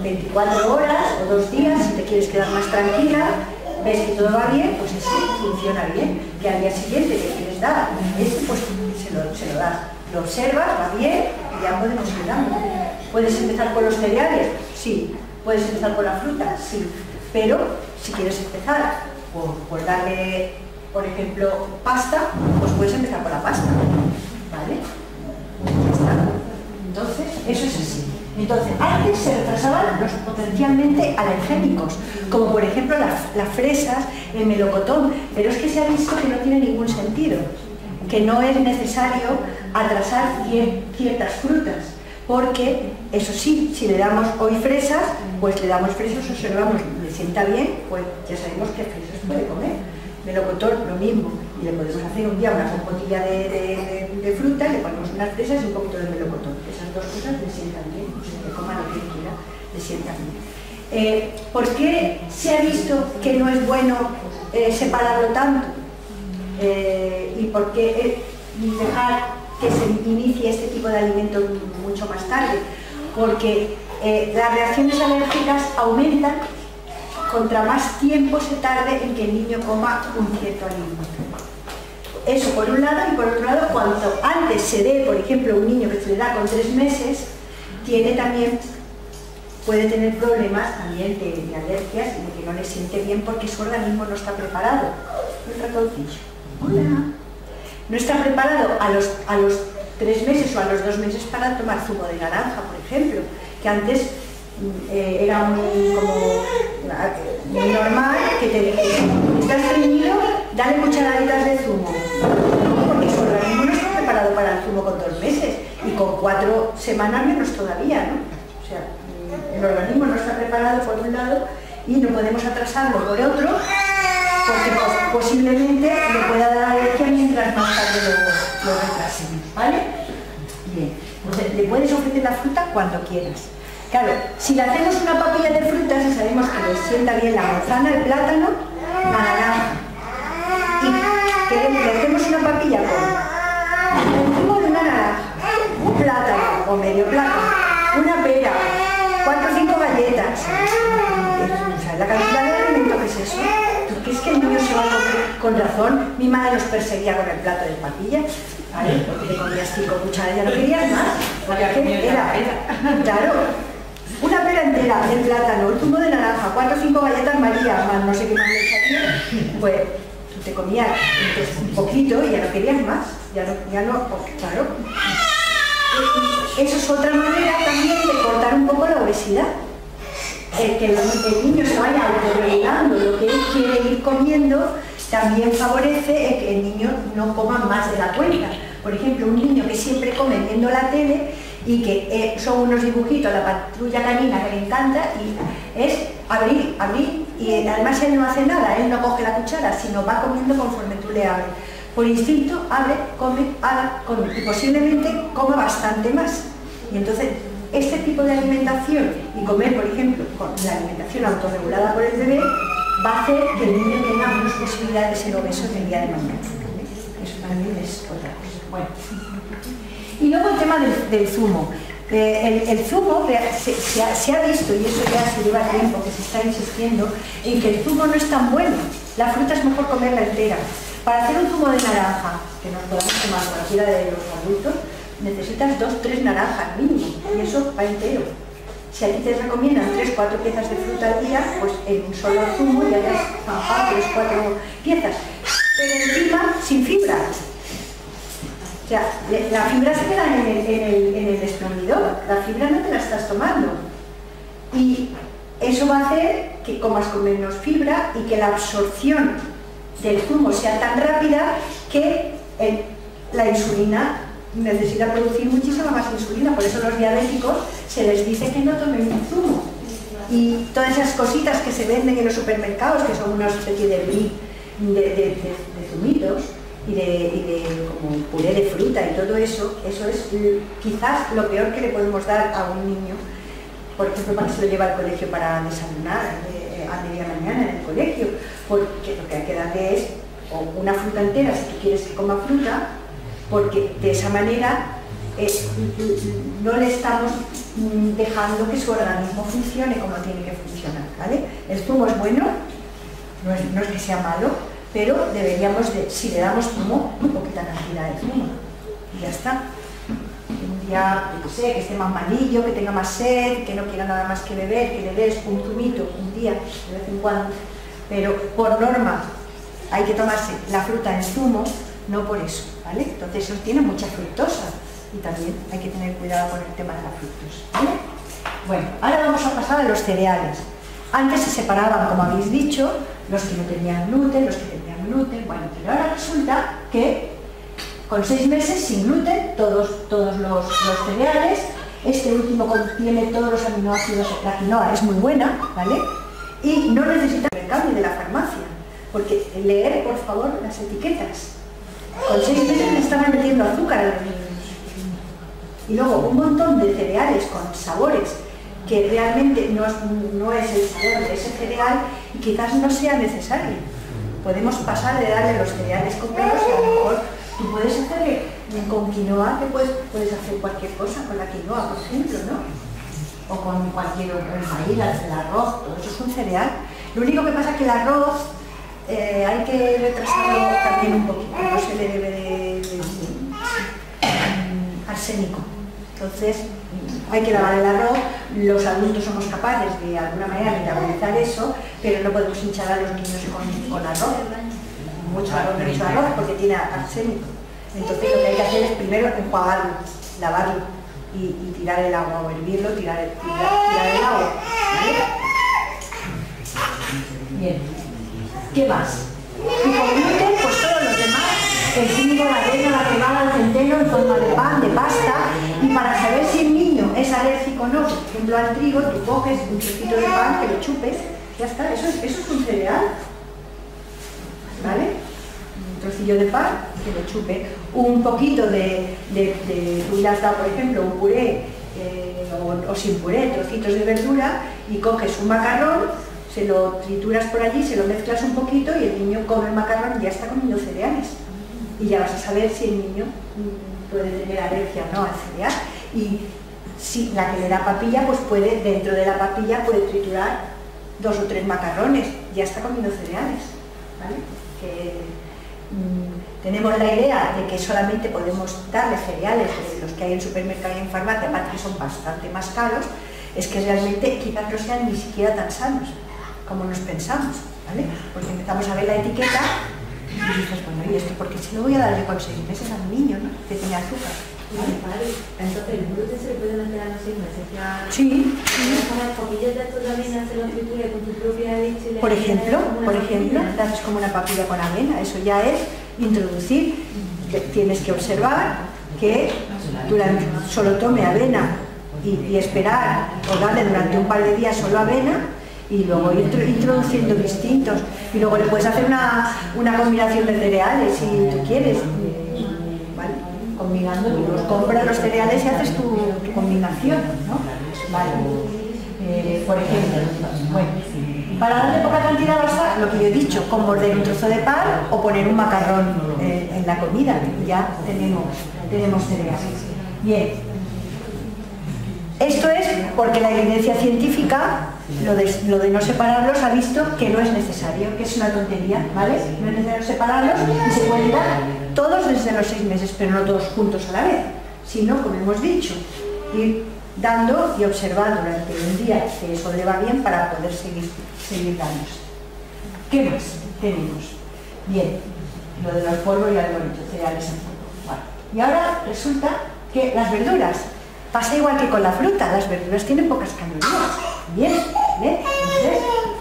24 horas o 2 días, si te quieres quedar más tranquila, ves que todo va bien, pues ese funciona bien. Que al día siguiente le quieres dar, pues se lo das. Lo observas, va bien, y ya podemos ir dando. ¿Puedes empezar por los cereales? Sí. ¿Puedes empezar por la fruta? Sí. Pero si quieres empezar por darle, por ejemplo, pasta, pues puedes empezar por la pasta. ¿Vale? Ya está. Entonces, eso es así. Entonces, antes se retrasaban los potencialmente alergénicos, como por ejemplo las fresas, el melocotón, pero es que se ha visto que no tiene ningún sentido, que no es necesario atrasar ciertas frutas, porque eso sí, si le damos hoy fresas, pues le damos fresas, observamos, le sienta bien, pues ya sabemos que fresas puede comer. Melocotón, lo mismo, y le podemos hacer un día una compotilla de fruta, le ponemos unas fresas y un poquito de melocotón. Esas dos cosas le sientan bien, o sea, que coma lo que quiera, le sientan bien. ¿Por qué se ha visto que no es bueno separarlo tanto? ¿Y por qué dejar que se inicie este tipo de alimento mucho más tarde? Porque las reacciones alérgicas aumentan contra más tiempo se tarde en que el niño coma un cierto alimento. Eso por un lado, y por otro lado, cuanto antes se dé, por ejemplo, un niño que se le da con 3 meses, puede tener problemas también de alergias y de que no le siente bien porque su organismo no está preparado. El ratoncillo. Hola. No está preparado a los 3 meses o a los 2 meses para tomar zumo de naranja, por ejemplo, que antes era muy normal que te dijesen, ¿estás estreñido? Dale cucharaditas de zumo. No, porque su organismo no está preparado para el zumo con 2 meses y con 4 semanas menos todavía, ¿no? O sea, el organismo no está preparado por un lado y no podemos atrasarlo por otro, porque posiblemente le pueda dar alergia mientras más tarde lo retrasemos, ¿vale? Bien, entonces le puedes ofrecer la fruta cuando quieras. Claro, si le hacemos una papilla de frutas y sabemos que le sienta bien la manzana, el plátano, la naranja, y le hacemos una papilla con el zumo de una naranja, un plátano o medio plátano, una pera, 4 o 5 galletas, ¿sabes la cantidad de alimento que es eso? Porque es que el niño se va a comer con razón. Mi madre los perseguía con el plato de papilla, ¿vale? Porque te comías 5 cucharadas, ya no querías más, porque era, claro, una pera entera, el plátano, el zumo de naranja, 4 o 5 galletas María, más no sé qué más le echaría, pues tú te comías un poquito y ya no querías más, ya no, claro. Eso es otra manera también de cortar un poco la obesidad. Que el niño se vaya autorregulando lo que él quiere ir comiendo también favorece que el niño no coma más de la cuenta. Por ejemplo, un niño que siempre come viendo la tele y que son unos dibujitos, la patrulla canina que le encanta, y es abrir, y además él no hace nada, él no coge la cuchara, sino va comiendo conforme tú le abres. Por instinto, abre, come, y posiblemente coma bastante más. Y entonces, este tipo de alimentación y comer, por ejemplo, con la alimentación autorregulada por el bebé, va a hacer que el niño tenga menos posibilidades de ser obeso el día de mañana. Eso también es otra cosa. Bueno. Y luego el tema del zumo. El zumo se ha visto, y eso ya se lleva tiempo que se está insistiendo, en que el zumo no es tan bueno. La fruta es mejor comerla entera. Para hacer un zumo de naranja, que nos podamos tomar cualquiera de los adultos, necesitas 2 o 3 naranjas mínimo, y eso va entero. Si a ti te recomiendan 3 o 4 piezas de fruta al día, pues en un solo zumo ya te has zanjado 3 o 4 piezas. Pero encima, sin fibra. O sea, la fibra se queda en el exprimidor, la fibra no te la estás tomando. Y eso va a hacer que comas con menos fibra y que la absorción del zumo sea tan rápida que la insulina necesita producir muchísima más insulina. Por eso a los diabéticos se les dice que no tomen un zumo. Y todas esas cositas que se venden en los supermercados, que son una especie de zumitos y de como puré de fruta y todo eso, eso es quizás lo peor que le podemos dar a un niño, por ejemplo, cuando se lo lleva al colegio para desayunar a media mañana en el colegio, porque lo que hay que darle es una fruta entera si tú quieres que coma fruta, porque de esa manera no le estamos dejando que su organismo funcione como tiene que funcionar, ¿vale? El zumo es bueno, no es que sea malo, pero deberíamos de, si le damos zumo, muy poquita cantidad de zumo, y ya está. Un día, yo sé, que esté más malillo, que tenga más sed, que no quiera nada más que beber, que le des un zumito un día, de vez en cuando, pero por norma hay que tomarse la fruta en zumo, no por eso, ¿vale? Entonces eso tiene mucha fructosa y también hay que tener cuidado con el tema de la fructosa, ¿vale? Bueno, ahora vamos a pasar a los cereales. Antes se separaban, como habéis dicho, los que no tenían gluten, los que tenían gluten, bueno, pero ahora resulta que con 6 meses sin gluten, todos los cereales, este último contiene todos los aminoácidos, la quinoa es muy buena, ¿vale? Y no necesita el cambio de la farmacia, porque leer, por favor, las etiquetas. Con 6 meses le estaban metiendo azúcar a los niños. Y luego un montón de cereales con sabores que realmente no es el sabor de ese cereal y quizás no sea necesario. Podemos pasar de darle los cereales comprados y a lo mejor tú puedes hacerle con quinoa, que puedes hacer cualquier cosa con la quinoa, por ejemplo, ¿no? O con cualquier otro, el maíz, el arroz, todo eso es un cereal. Lo único que pasa es que el arroz hay que retrasarlo también un poquito, no se le debe de arsénico. Entonces, hay que lavar el arroz, los adultos somos capaces de alguna manera metabolizar eso, pero no podemos hinchar a los niños con arroz, mucho arroz porque tiene arsénico. Entonces lo que hay que hacer es primero enjuagarlo, lavarlo y tirar el agua, o hervirlo, tirar el agua, ¿vale? Bien, ¿qué más? Y con gluten, pues todos los demás, el trigo, la avena, la cebada, el centeno en forma de pan, de pasta, y para saber si el niño es alérgico o no, por ejemplo al trigo, tú coges un trocito de pan, que lo chupes, ya está, eso es un cereal, ¿vale? Un trocillo de pan, que lo chupe, un poquito tú le has dado, por ejemplo, un puré, o sin puré, trocitos de verdura, y coges un macarrón, se lo trituras por allí, se lo mezclas un poquito y el niño come el macarrón y ya está comiendo cereales. Y ya vas a saber si el niño puede tener alergia o no al cereal. Y si la que le da papilla, pues puede, dentro de la papilla, puede triturar 2 o 3 macarrones, ya está comiendo cereales, ¿vale? Tenemos la idea de que solamente podemos darle cereales de los que hay en supermercado y en farmacia, aparte que son bastante más caros, es que realmente quizás no sean ni siquiera tan sanos como nos pensamos, ¿vale? Porque empezamos a ver la etiqueta y dices, bueno, ¿y esto por qué se lo voy a dar con 6 meses a un niño, ¿no? Que tiene azúcar? Vale. Entonces, ¿el gluten se le puede meter a los 6 meses? Ya... Sí. ¿Con las papillas de estos también hacer la fritura con tu propia leche? Por ejemplo, te haces como una papilla con avena, eso ya es introducir. Tienes que observar que solo tome avena y esperar o darle durante un par de días solo avena y luego ir introduciendo distintos. Y luego le puedes hacer una combinación de cereales si tú quieres, ¿vale? Combinando, tú los compras los cereales y haces tu combinación, ¿no? Vale. Por ejemplo, bueno, para darle poca cantidad basta lo que yo he dicho, con morder un trozo de pan o poner un macarrón en la comida, ya tenemos cereales. Bien. Esto es porque la evidencia científica, lo de no separarlos, ha visto que no es necesario, que es una tontería, ¿vale? No es necesario separarlos y se pueden dar todos desde los 6 meses, pero no todos juntos a la vez, sino, como hemos dicho, ir dando y observando durante un día que eso le va bien para poder seguir dándose. ¿Qué más tenemos? Bien, lo de los polvos y algoritmos, cereales en polvo. Vale. Y ahora resulta que las verduras, pasa igual que con la fruta, las verduras tienen pocas calorías. Bien, ¿vale? Entonces,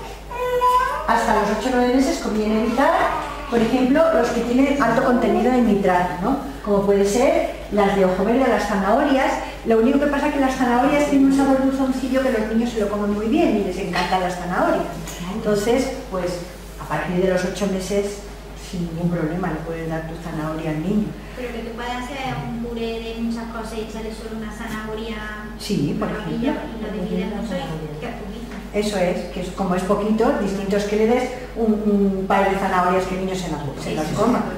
hasta los 8 o 9 meses conviene evitar, por ejemplo, los que tienen alto contenido de nitrato, ¿no? Como puede ser las de ojo verde, las zanahorias. Lo único que pasa es que las zanahorias tienen un sabor dulzoncillo que los niños se lo comen muy bien y les encantan las zanahorias. Entonces, pues, a partir de los 8 meses, sin ningún problema, le puedes dar tu zanahoria al niño. Pero que tú puedes hacer un puré de muchas cosas y echarle solo una zanahoria. Sí, por ejemplo. Y lo divides mucho y que es poquito. Eso es, que como es poquito, distinto es que le des un par de zanahorias que el niño se las coma.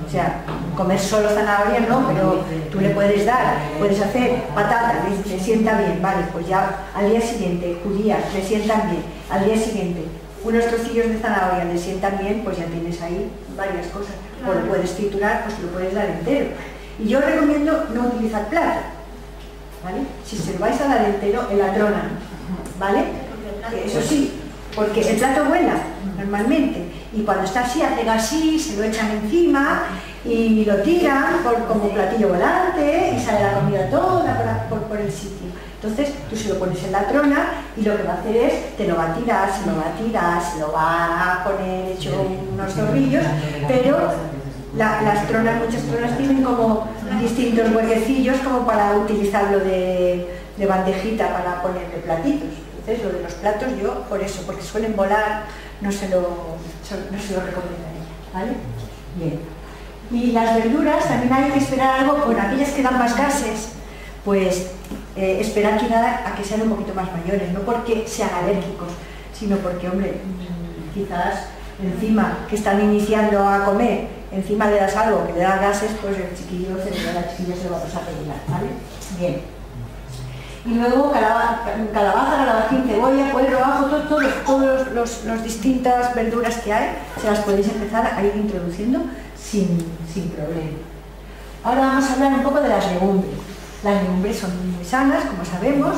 O sea, comer solo zanahoria no, pero tú le puedes dar, puedes hacer patata, le sienta bien, vale, pues ya al día siguiente, judías, le sientan bien, al día siguiente, unos trocillos de zanahoria le sientan bien, pues ya tienes ahí varias cosas. O lo puedes triturar, pues lo puedes dar entero. Y yo recomiendo no utilizar plato, ¿vale? Si se lo vais a dar entero, en la trona, ¿vale? Eso sí, porque el plato vuela normalmente y cuando está así, hace así, se lo echan encima y lo tiran como platillo volante y sale la comida toda por el sitio. Entonces tú se lo pones en la trona y lo que va a hacer es, te lo va a tirar, se lo va a tirar, se lo va a poner hecho unos zorrillos, pero las tronas, muchas tronas tienen como distintos huequecillos como para utilizarlo de bandejita para ponerle platitos. Entonces lo de los platos yo, por eso, porque suelen volar, no se lo recomendaría, ¿vale? Bien. Y las verduras también hay que esperar algo, con aquellas que dan más gases, pues esperar a que sean un poquito más mayores, no porque sean alérgicos, sino porque, hombre, quizás encima que están iniciando a comer, encima le das algo que le da gases, pues el chiquillo, la chiquilla se lo va a pasar a rellenar, ¿vale? Bien. Y luego calabaza, calabacín, cebolla, puerro, ajo, todas las distintas verduras que hay, se las podéis empezar a ir introduciendo sin problema. Ahora vamos a hablar un poco de las legumbres. Las legumbres son muy sanas, como sabemos.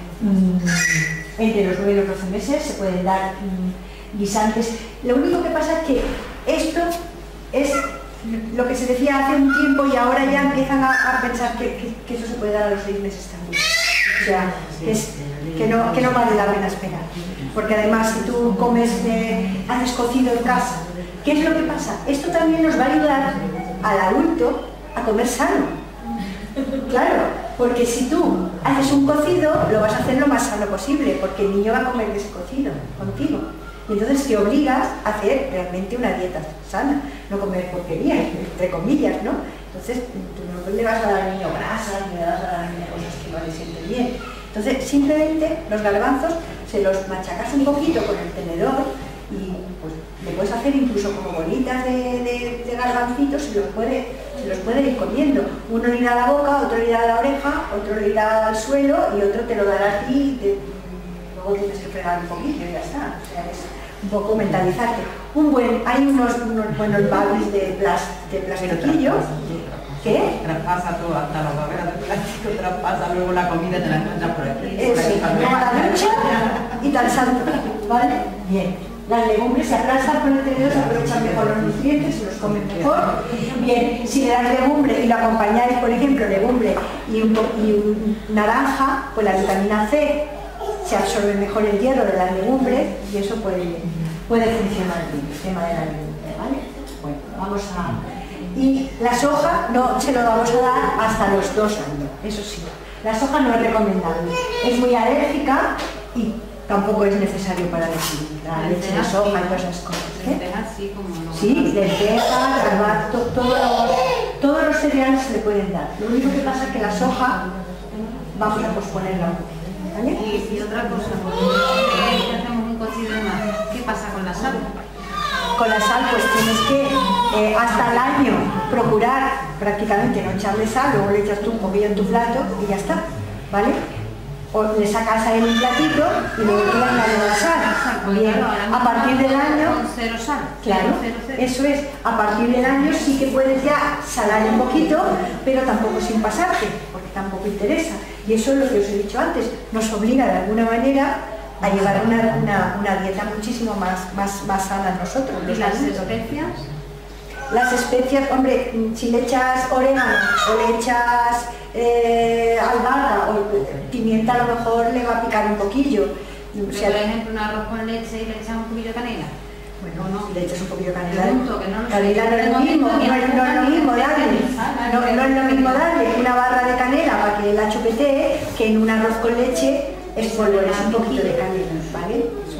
Entre los 9 y los 12 meses se pueden dar guisantes. Lo único que pasa es que esto es lo que se decía hace un tiempo y ahora ya empiezan a pensar que eso se puede dar a los 6 meses también. O sea, que no vale la pena esperar. Porque además, si tú comes, haces cocido en casa, ¿qué es lo que pasa? Esto también nos va a ayudar al adulto a comer sano. Claro, porque si tú haces un cocido, lo vas a hacer lo más sano posible, porque el niño va a comer de ese cocido contigo. Y entonces te obligas a hacer realmente una dieta sana, no comer porquerías, entre comillas, ¿no? Entonces, tú no le vas a dar al niño grasas, ni le vas a dar al niño cosas que no le sienten bien. Entonces, simplemente los garbanzos se los machacas un poquito con el tenedor y pues le puedes hacer incluso como bolitas de garbancitos, se los puede ir comiendo. Uno le irá a la boca, otro le irá a la oreja, otro le irá al suelo y otro te lo dará a ti. Luego tienes que fregar un poquito y ya está. O sea, es un poco mentalizarte. Hay unos buenos bagels de plastiquillo. ¿Qué? Traspasa todo, hasta la barrera de plástico, traspasa luego la comida, te la encuentras por aquí. Eso, como la ducha y tal santo, ¿vale? Bien. Las legumbres se aplastan con el tenedor, se aprovechan mejor los nutrientes, se los comen mejor. Bien, si le das legumbre y lo acompañáis, por ejemplo, legumbre y un naranja, pues la vitamina C se absorbe mejor el hierro de las legumbres y eso puede funcionar bien, el tema de la legumbre, ¿vale? Bueno, vamos a... Y la soja no se lo vamos a dar hasta los 2 años, eso sí. La soja no es recomendable, es muy alérgica y tampoco es necesario para decidir la leche de soja y todas esas cosas. Lentejas sí, como no. Sí, lentejas, garbanzos, todos los cereales se le pueden dar. Lo único que pasa es que la soja vamos a posponerla un poquito, ¿vale? Y otra cosa, porque hacemos un cocido de más, ¿qué pasa con la sal? Con la sal pues tienes que hasta el año procurar prácticamente no echarle sal, luego le echas tú un poquillo en tu plato y ya está, ¿vale? O le sacas a él un platito y luego tú le añades la sal. Bien, a partir del año... Con 0 sal. Claro, eso es, a partir del año sí que puedes ya salar un poquito, pero tampoco sin pasarte, porque tampoco interesa. Y eso es lo que os he dicho antes, nos obliga de alguna manera a llevar una dieta muchísimo más sana a nosotros. ¿Y las especias? Las especias, hombre, si le echas orégano o le echas albahaca o pimienta, a lo mejor le va a picar un poquillo. O sea, por ejemplo, un arroz con leche y le echamos un poquillo de canela. Bueno, no, le echas un poquillo de canela. Canela no es lo mismo, no es lo mismo darle una barra de canela para que la chupetee que en un arroz con leche espolvoreas un poquito de canela, ¿vale?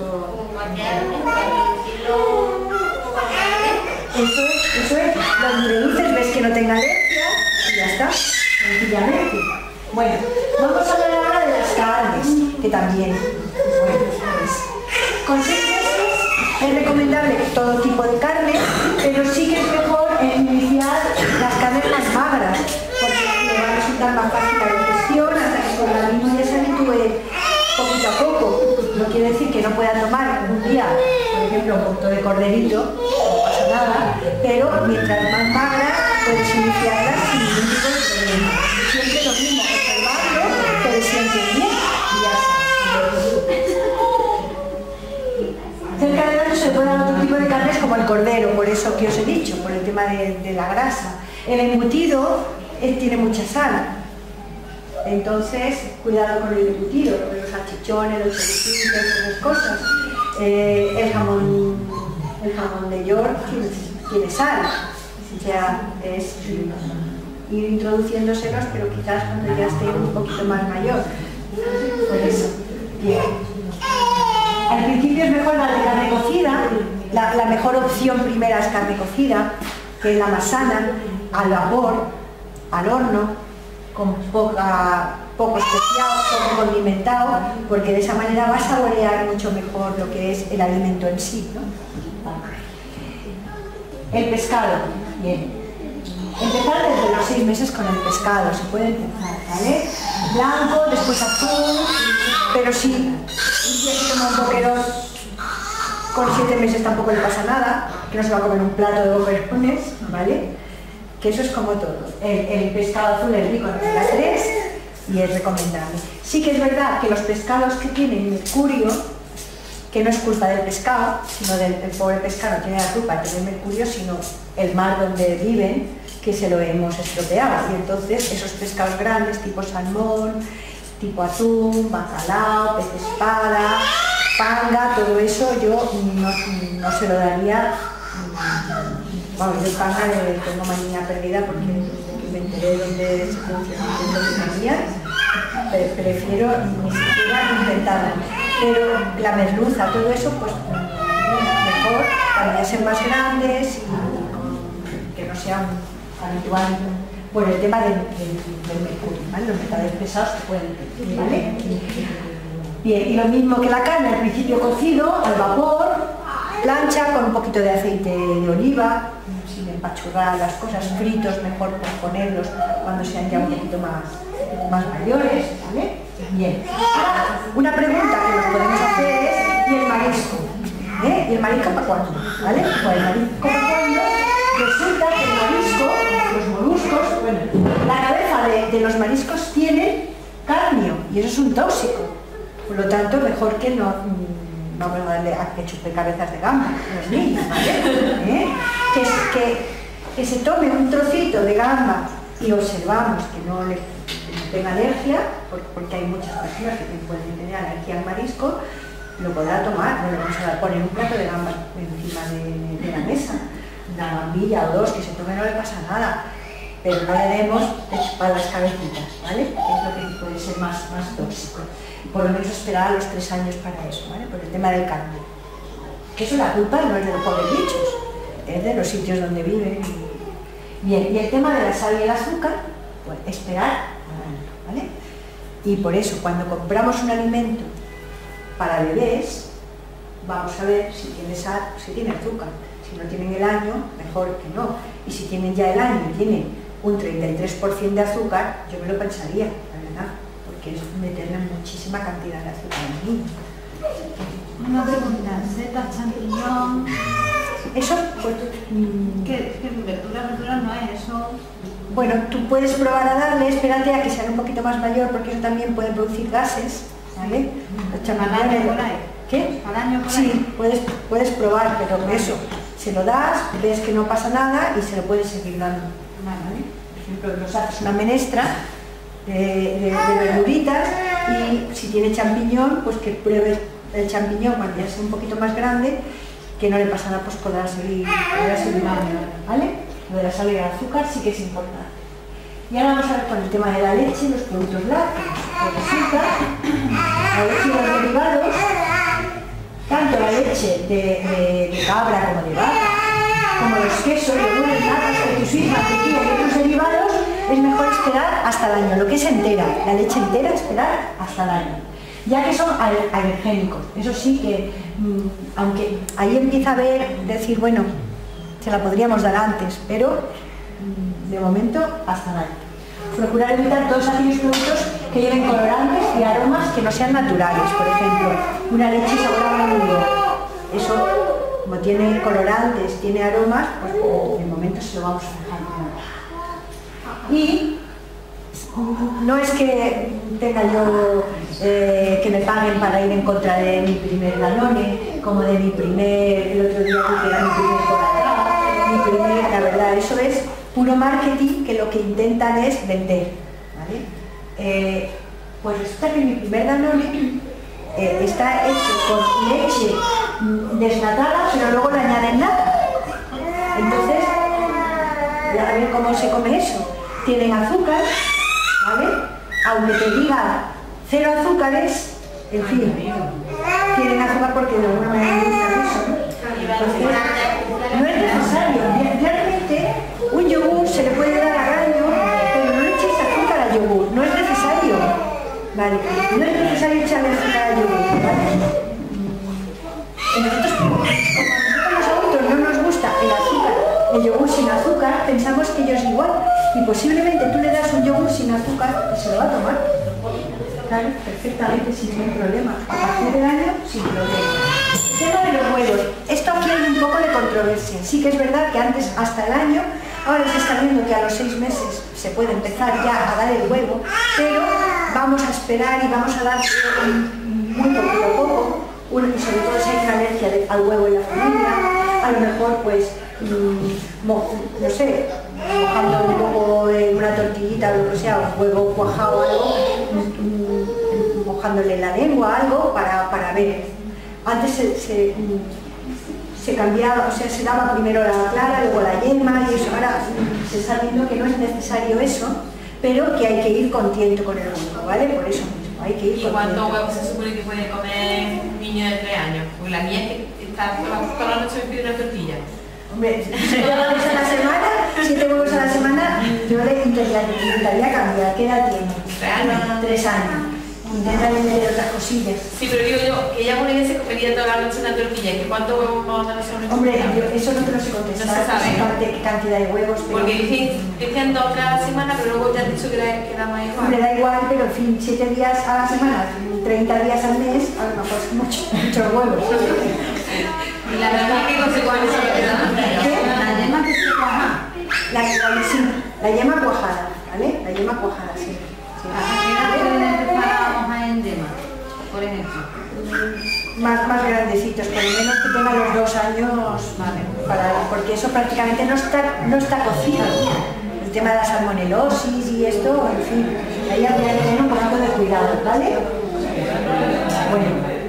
Eso es, lo introduces, ves que no tenga alergia y ya está, sencillamente. Bueno, vamos a hablar ahora de las carnes, que también, bueno, pues, con 6 meses es recomendable todo tipo de carne, pero sí que es mejor iniciar día, por ejemplo, un poquito de corderito, no pasa nada, pero mientras más magra puedes iniciarla sin ningún tipo de problema. Siempre lo mismo, observando, pero siempre bien y ya está. Cerca del año se puede dar otro tipo de carnes como el cordero, por eso que os he dicho, por el tema de la grasa. El embutido tiene mucha sal. Entonces, cuidado con el embutido, con los salchichones, los choricitos, esas cosas. El jamón de York tiene sal, o sea, es ir introduciéndoselos, pero quizás cuando ya esté un poquito más mayor. Por eso, bien. Al principio es mejor la de carne cocida, la mejor opción primera es carne cocida, que es la más sana, al vapor, al horno, con poco especiado, poco condimentado, porque de esa manera va a saborear mucho mejor lo que es el alimento en sí, ¿no? El pescado, bien. Empezar desde los 6 meses con el pescado, se puede empezar, ¿vale? Blanco, después azul, pero si un día se toma un boquerón con 7 meses tampoco le pasa nada, que no se va a comer un plato de boquerones, ¿vale? Que eso es como todo. El pescado azul es rico en omega 3 y es recomendable. Sí que es verdad que los pescados que tienen mercurio, que no es culpa del pescado, sino del pobre pescado, no tiene la culpa de tener mercurio, sino el mar donde viven, que se lo hemos estropeado. Y entonces esos pescados grandes, tipo salmón, tipo atún, bacalao, pez espada, panga, todo eso yo no se lo daría. Bueno, yo panga tengo manía perdida porque desde que me enteré de dónde se producía, prefiero ni siquiera intentarlo. Pero la merluza, todo eso, pues mejor cuando ya sean más grandes y que no sean habitual por el tema del mercurio, ¿vale? Los metales pesados se pueden, ¿vale? Bien, y lo mismo que la carne, al principio cocido, al vapor, plancha con un poquito de aceite de oliva, sin empachurrar las cosas, fritos, mejor ponerlos cuando sean ya un poquito más mayores, ¿vale? Bien. Ahora, una pregunta que nos podemos hacer es, ¿y el marisco? ¿Y el marisco para cuándo? ¿Vale? Pues el marisco para cuándo, resulta que el marisco, los moluscos, bueno, la cabeza de los mariscos tiene cadmio y eso es un tóxico. Por lo tanto, mejor que no vamos a darle a que chupe cabezas de gamba a los niños, ¿vale? Que se tome un trocito de gamba y observamos que no le tenga alergia, porque hay muchas personas que pueden tener alergia al marisco, lo podrá tomar, no le vamos a poner un plato de gamba encima de la mesa, una gambilla o dos, que se tome, no le pasa nada, pero no le demos de chupar las cabecitas, ¿vale? Que es lo que puede ser más tóxico. Por lo menos esperar a los 3 años para eso, ¿vale? Por el tema del cambio. Que eso la culpa no es de los pobres bichos, es de los sitios donde viven. Bien, y el tema de la sal y el azúcar, pues esperar, ¿vale? Y por eso, cuando compramos un alimento para bebés, vamos a ver si tiene sal o si tiene azúcar. Si no tienen el año, mejor que no. Y si tienen ya el año y tienen un 33% de azúcar, yo me lo pensaría, la verdad, porque es meterle muchísima cantidad de azúcar al niño. Una pregunta, setas, champiñón... Eso, pues... ¿Qué verdura no es eso? Bueno, tú puedes probar a darle, espérate a que sea un poquito más mayor, porque eso también puede producir gases, ¿vale? Los champiñones... ¿Qué? ¿Al año por ahí? Sí, puedes probar, pero eso, se lo das, ves que no pasa nada y se lo puedes seguir dando. ¿Vale? Por ejemplo, nos haces una menestra de verduritas y si tiene champiñón, pues que pruebes el champiñón cuando ya sea un poquito más grande, que no le pasa nada, pues podrá seguir ¿vale? Lo de la sal y el azúcar sí que es importante. Y ahora vamos a ver con el tema de la leche y los productos lácteos. Pues resulta, la leche y los derivados, tanto la leche de cabra como de vaca, como los quesos, yogures, natas, fettuccine, mantequilla y otros derivados, es mejor esperar hasta el año. Lo que es entera, la leche entera, esperar hasta el año. Ya que son alergénicos. Eso sí que, aunque ahí empieza a ver, decir, bueno, se la podríamos dar antes, pero de momento hasta el año. Procurar evitar todos aquellos productos que lleven colorantes y aromas que no sean naturales. Por ejemplo, una leche sabor a menudo, eso, como tiene colorantes, tiene aromas, pues de momento se lo vamos a dejar. Y no es que tenga yo que me paguen para ir en contra de mi primer Danone, como de mi primer, el otro día que era mi primer Coca-Cola, la verdad, eso es puro marketing, que lo que intentan es vender, ¿vale? Pues resulta que mi primer Danone está hecho con leche desnatada, pero luego le añaden nata. Entonces, ya ver cómo se come eso. Tienen azúcar, ¿vale? Aunque te diga 0 azúcares, en fin, tienen azúcar porque de alguna manera gustan eso, ¿no? Entonces, no es necesario. Realmente, un yogur se le puede dar a gallo, pero no le echéis azúcar al yogur, no es necesario, ¿vale? No es necesario echarle azúcar al yogur, ¿vale? Nosotros, como a los adultos no nos gusta el azúcar, el yogur sin azúcar, pensamos que ellos igual, y posiblemente tú le das un yogur sin azúcar y se lo va a tomar, claro, perfectamente, sin ningún problema, a partir del año, sin problema. El tema de los huevos, esto aquí hay un poco de controversia, sí que es verdad que antes hasta el año, ahora se está viendo que a los 6 meses se puede empezar ya a dar el huevo, pero vamos a esperar y vamos a dar muy poquito a poco, y sobre todo si hay una alergia al huevo en la familia, a lo mejor pues, no sé, mojando un poco en una tortillita o lo que sea, un huevo cuajado o algo, mojándole la lengua algo para ver. Antes se cambiaba, o sea, se daba primero la clara, luego la yema y eso. Ahora se está viendo que no es necesario eso, pero que hay que ir contento con el huevo, ¿vale? Por eso mismo, hay que ir contento. ¿Y cuántos huevos se supone que puede comer un niño de 3 años? Porque la mía es que está toda la noche me pide una tortilla. Hombre, 7 huevos a la semana, 7 huevos a la semana, yo le intentaría cambiar. ¿Qué edad tiene? 3 años. 3 años. Intentaría meter otras cosillas. Sí, pero digo yo, que ella pone que se comería toda la noche una tortilla, ¿y que cuántos huevos más o menos son? Hombre, eso no te lo sé contestar, no se sabe, ¿no? Qué cantidad de huevos. Pero... Porque dicen 2 cada semana, pero luego te han dicho que da más igual. Hombre, da igual, pero en fin, 7 días a la semana, 30 días al mes, a lo mejor son muchos huevos. ¿Y la verdad qué consecuencias le dan? La yema que se cuaja. La yema cuajada, ¿vale? La yema cuajada, sí. ¿A qué edad pueden empezar a mojar en yema, por ejemplo? Más grandecitos, por lo menos que tengan los 2 años, vale, porque eso prácticamente no está cocido. El tema de la salmonelosis y esto, en fin, ahí habría que tener un poquito de cuidado, ¿vale? Bueno.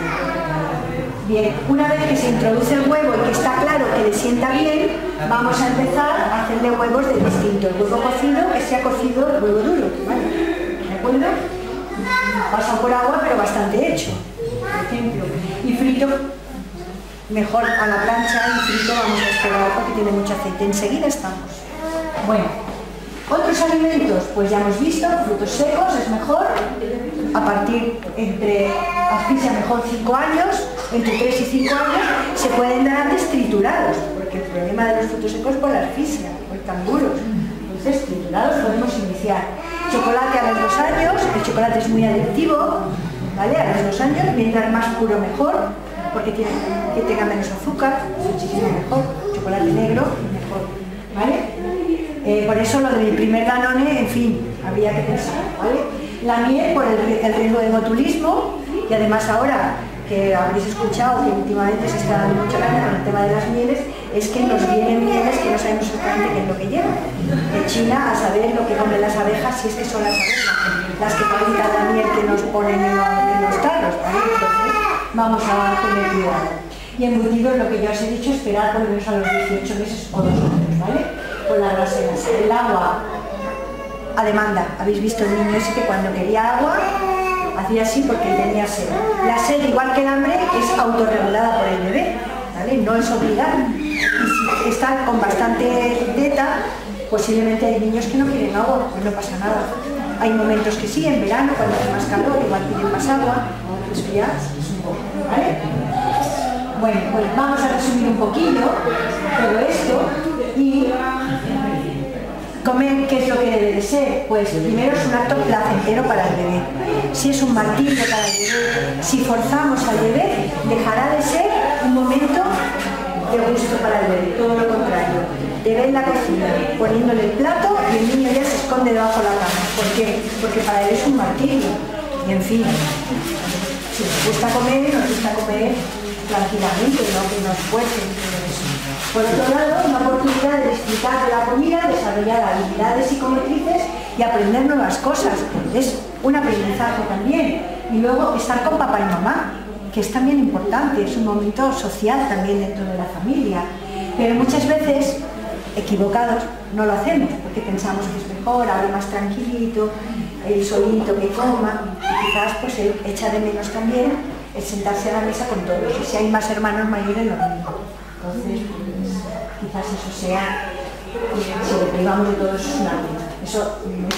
Bien, una vez que se introduce el huevo y que está claro que le sienta bien, vamos a empezar a hacerle huevos de distinto. El huevo cocido, que sea cocido el huevo duro, ¿vale? ¿De acuerdo? Pasa por agua, pero bastante hecho, por ejemplo. Y frito, mejor a la plancha, y frito vamos a esperar porque tiene mucho aceite. Enseguida estamos. Bueno, otros alimentos, pues ya hemos visto, frutos secos es mejor, a partir entre asfixia mejor 5 años, entre 3 y 5 años, se pueden dar antes triturados, porque el problema de los frutos secos es por la asfixia, por tan duros. Entonces, triturados podemos iniciar. Chocolate a los 2 años, el chocolate es muy adictivo, ¿vale? A los 2 años, mientras más puro mejor, porque tiene que tenga menos azúcar, muchísimo mejor. Chocolate negro, mejor, ¿vale? Por eso lo del primer Danone, en fin, habría que pensar, ¿vale? La miel por el riesgo de botulismo, y además ahora que habréis escuchado que últimamente se está dando mucha caña con el tema de las mieles, es que nos vienen mieles que no sabemos exactamente qué es lo que llevan. De China a saber lo que comen las abejas, si es que son las abejas, las que fabrican la miel que nos ponen en los tarros, ¿vale? Entonces vamos a tener cuidado. Y embutidos, lo que ya os he dicho, esperar por lo menos a los 18 meses o 2 años, ¿vale? Con las graseras. El agua a demanda. Habéis visto el niño ese que cuando quería agua hacía así porque tenía sed. La sed, igual que el hambre, es autorregulada por el bebé, ¿vale? No es obligada. Y si están con bastante dieta, posiblemente hay niños que no quieren agua, pues no pasa nada. Hay momentos que sí, en verano, cuando hace más calor, igual piden más agua, eso ya es un poco, ¿vale? Bueno, pues vamos a resumir un poquillo todo esto y comer, ¿qué es lo que debe de ser? Pues primero es un acto placentero para el bebé. Si es un martirio para el bebé, si forzamos al bebé, dejará de ser un momento de gusto para el bebé, todo lo contrario. Debe en la cocina, poniéndole el plato y el niño ya se esconde debajo de la cama. ¿Por qué? Porque para él es un martirio. Y en fin, si nos gusta comer tranquilamente, no que nos fuercen. Por otro lado, una oportunidad de disfrutar de la comida, desarrollar habilidades psicomotrices y aprender nuevas cosas. Es un aprendizaje también. Y luego estar con papá y mamá, que es también importante, es un momento social también dentro de la familia. Pero muchas veces, equivocados, no lo hacemos, porque pensamos que es mejor, ahora más tranquilito, el solito que coma, y quizás pues él echa de menos también el sentarse a la mesa con todos, y si hay más hermanos mayores lo mismo. Entonces, pues, quizás eso sea, si le privamos de todo eso es una pena. Eso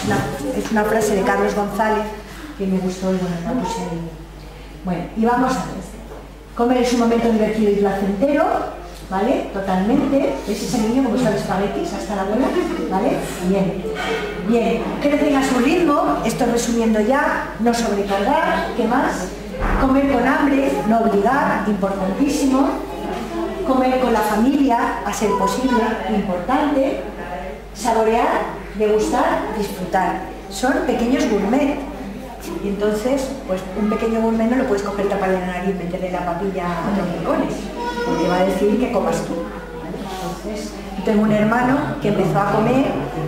es una frase de Carlos González que me gustó y bueno, la puse ahí. Bueno, y vamos a ver. Comer es un momento divertido y placentero, ¿vale? Totalmente. ¿Ves ese niño como sabe espaguetis hasta la abuela? ¿Vale? Bien. Bien. Crecen a su ritmo, esto resumiendo ya, no sobrecargar, ¿qué más? Comer con hambre, no obligar, importantísimo. Comer con la familia, a ser posible, importante. Saborear, degustar, disfrutar. Son pequeños gourmet. Y entonces, pues un pequeño gourmet no lo puedes coger, taparle la nariz y meterle la papilla a otros rincones, porque va a decir que comas tú. Entonces, yo tengo un hermano que empezó a comer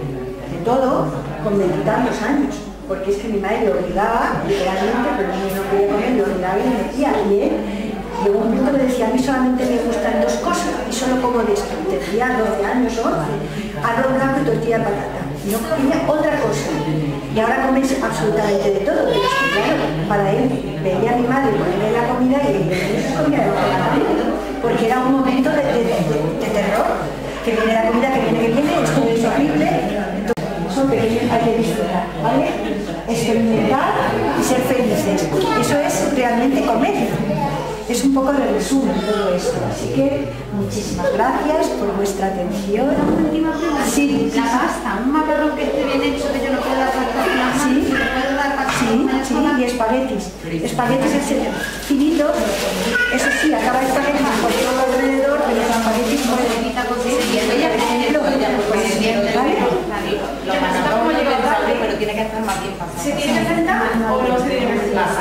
de todo con 20 y tantos años, porque es que mi madre le obligaba, literalmente, pero el niño no podía comer, le obligaba y le metía. Y él llegó un punto que decía, a mí solamente me gustan dos cosas y solo como de esto. Tendría 12 años o 11, arroz blanco y tortilla de patata. Y no comía otra cosa. Y ahora comes absolutamente de todo. Pero es que claro, para él, veía a mi madre ponerle la comida y él se comía de la comida. Porque era un momento de terror. Que viene la comida, que viene, esto es horrible. Entonces, son pequeños, hay que disfrutar, ¿vale? Experimentar y ser felices. Eso es realmente comer. Es un poco de resumen todo esto. Así que muchísimas gracias por vuestra atención. Una última pregunta. Sí. La pasta, un macarrón que esté bien hecho, que yo no pueda pasar con las manos, Sí. ¿se le puede dar para Sí, y espaguetis. Espaguetis es finito, eso sí, acaba el espaguetis por todo alrededor, pero los espaguetis por el Lo manejamos como lleva tarde, pero tiene que estar más bien pasado. ¿Se tiene que sentar o no se tiene que sentar?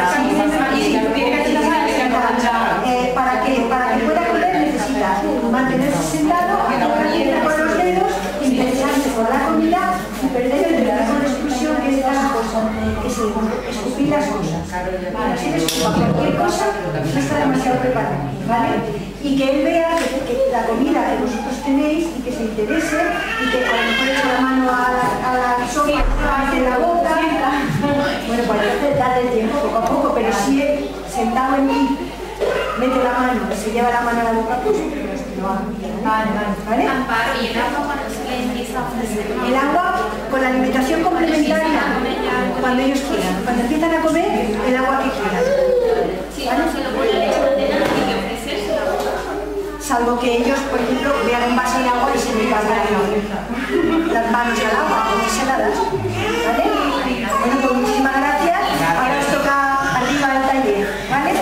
Para que pueda comer necesita mantenerse sentado, agarrarse con los dedos, interesarse por la comida y perder el riesgo de exclusión, que es las cosas, que se escupir las cosas. Si le escupa cualquier cosa, no está demasiado preparado, ¿vale? Y que él vea que la comida que vosotros tenéis y que se interese y que a lo mejor echa la mano a la sopa, en la boca. Bueno, pues entonces dale tiempo poco a poco, pero si él sentado en mí mete la mano y se lleva la mano a la boca, pues no va. ¿Vale? Amparo, y el agua cuando se le empieza a ofrecer. El agua con la alimentación complementaria, cuando ellos quieran. Cuando empiezan a comer, el agua que quieran. Si no se lo pone leche materna, tiene que ofrecerse. Salvo que ellos, por ejemplo, vean un vaso de agua y se le pasan las manos al agua, como se la das. ¿Vale? Bueno, pues muchísimas gracias. Ahora os toca arriba el taller. ¿Vale?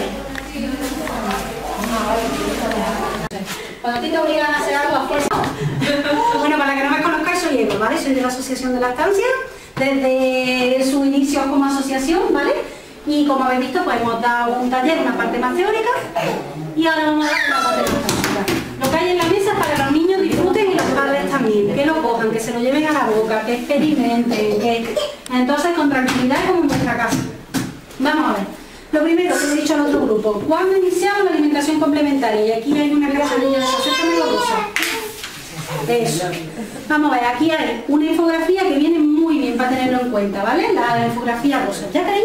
Cuando a ti te obligan a hacer algo a fuerza. Bueno, para que no me conozcáis, soy Eva, ¿vale? Soy de la Asociación de Lactancia, desde su inicio como asociación, ¿vale? Y como habéis visto, pues hemos dado un taller, una parte más teórica, y ahora vamos a dar una parte más práctica. Lo que hay en la mesa es para que los niños disfruten y los padres también, que lo cojan, que se lo lleven a la boca, que experimenten, que... Entonces, con tranquilidad, como en vuestra casa. Vamos a ver. Lo primero que he dicho al otro grupo, ¿cuándo iniciamos la alimentación complementaria? Y aquí hay una clase de niños de rosa. Eso. Vamos a ver, aquí hay una infografía que viene muy bien para tenerlo en cuenta, ¿vale? La infografía rosa. ¿Ya, cariño?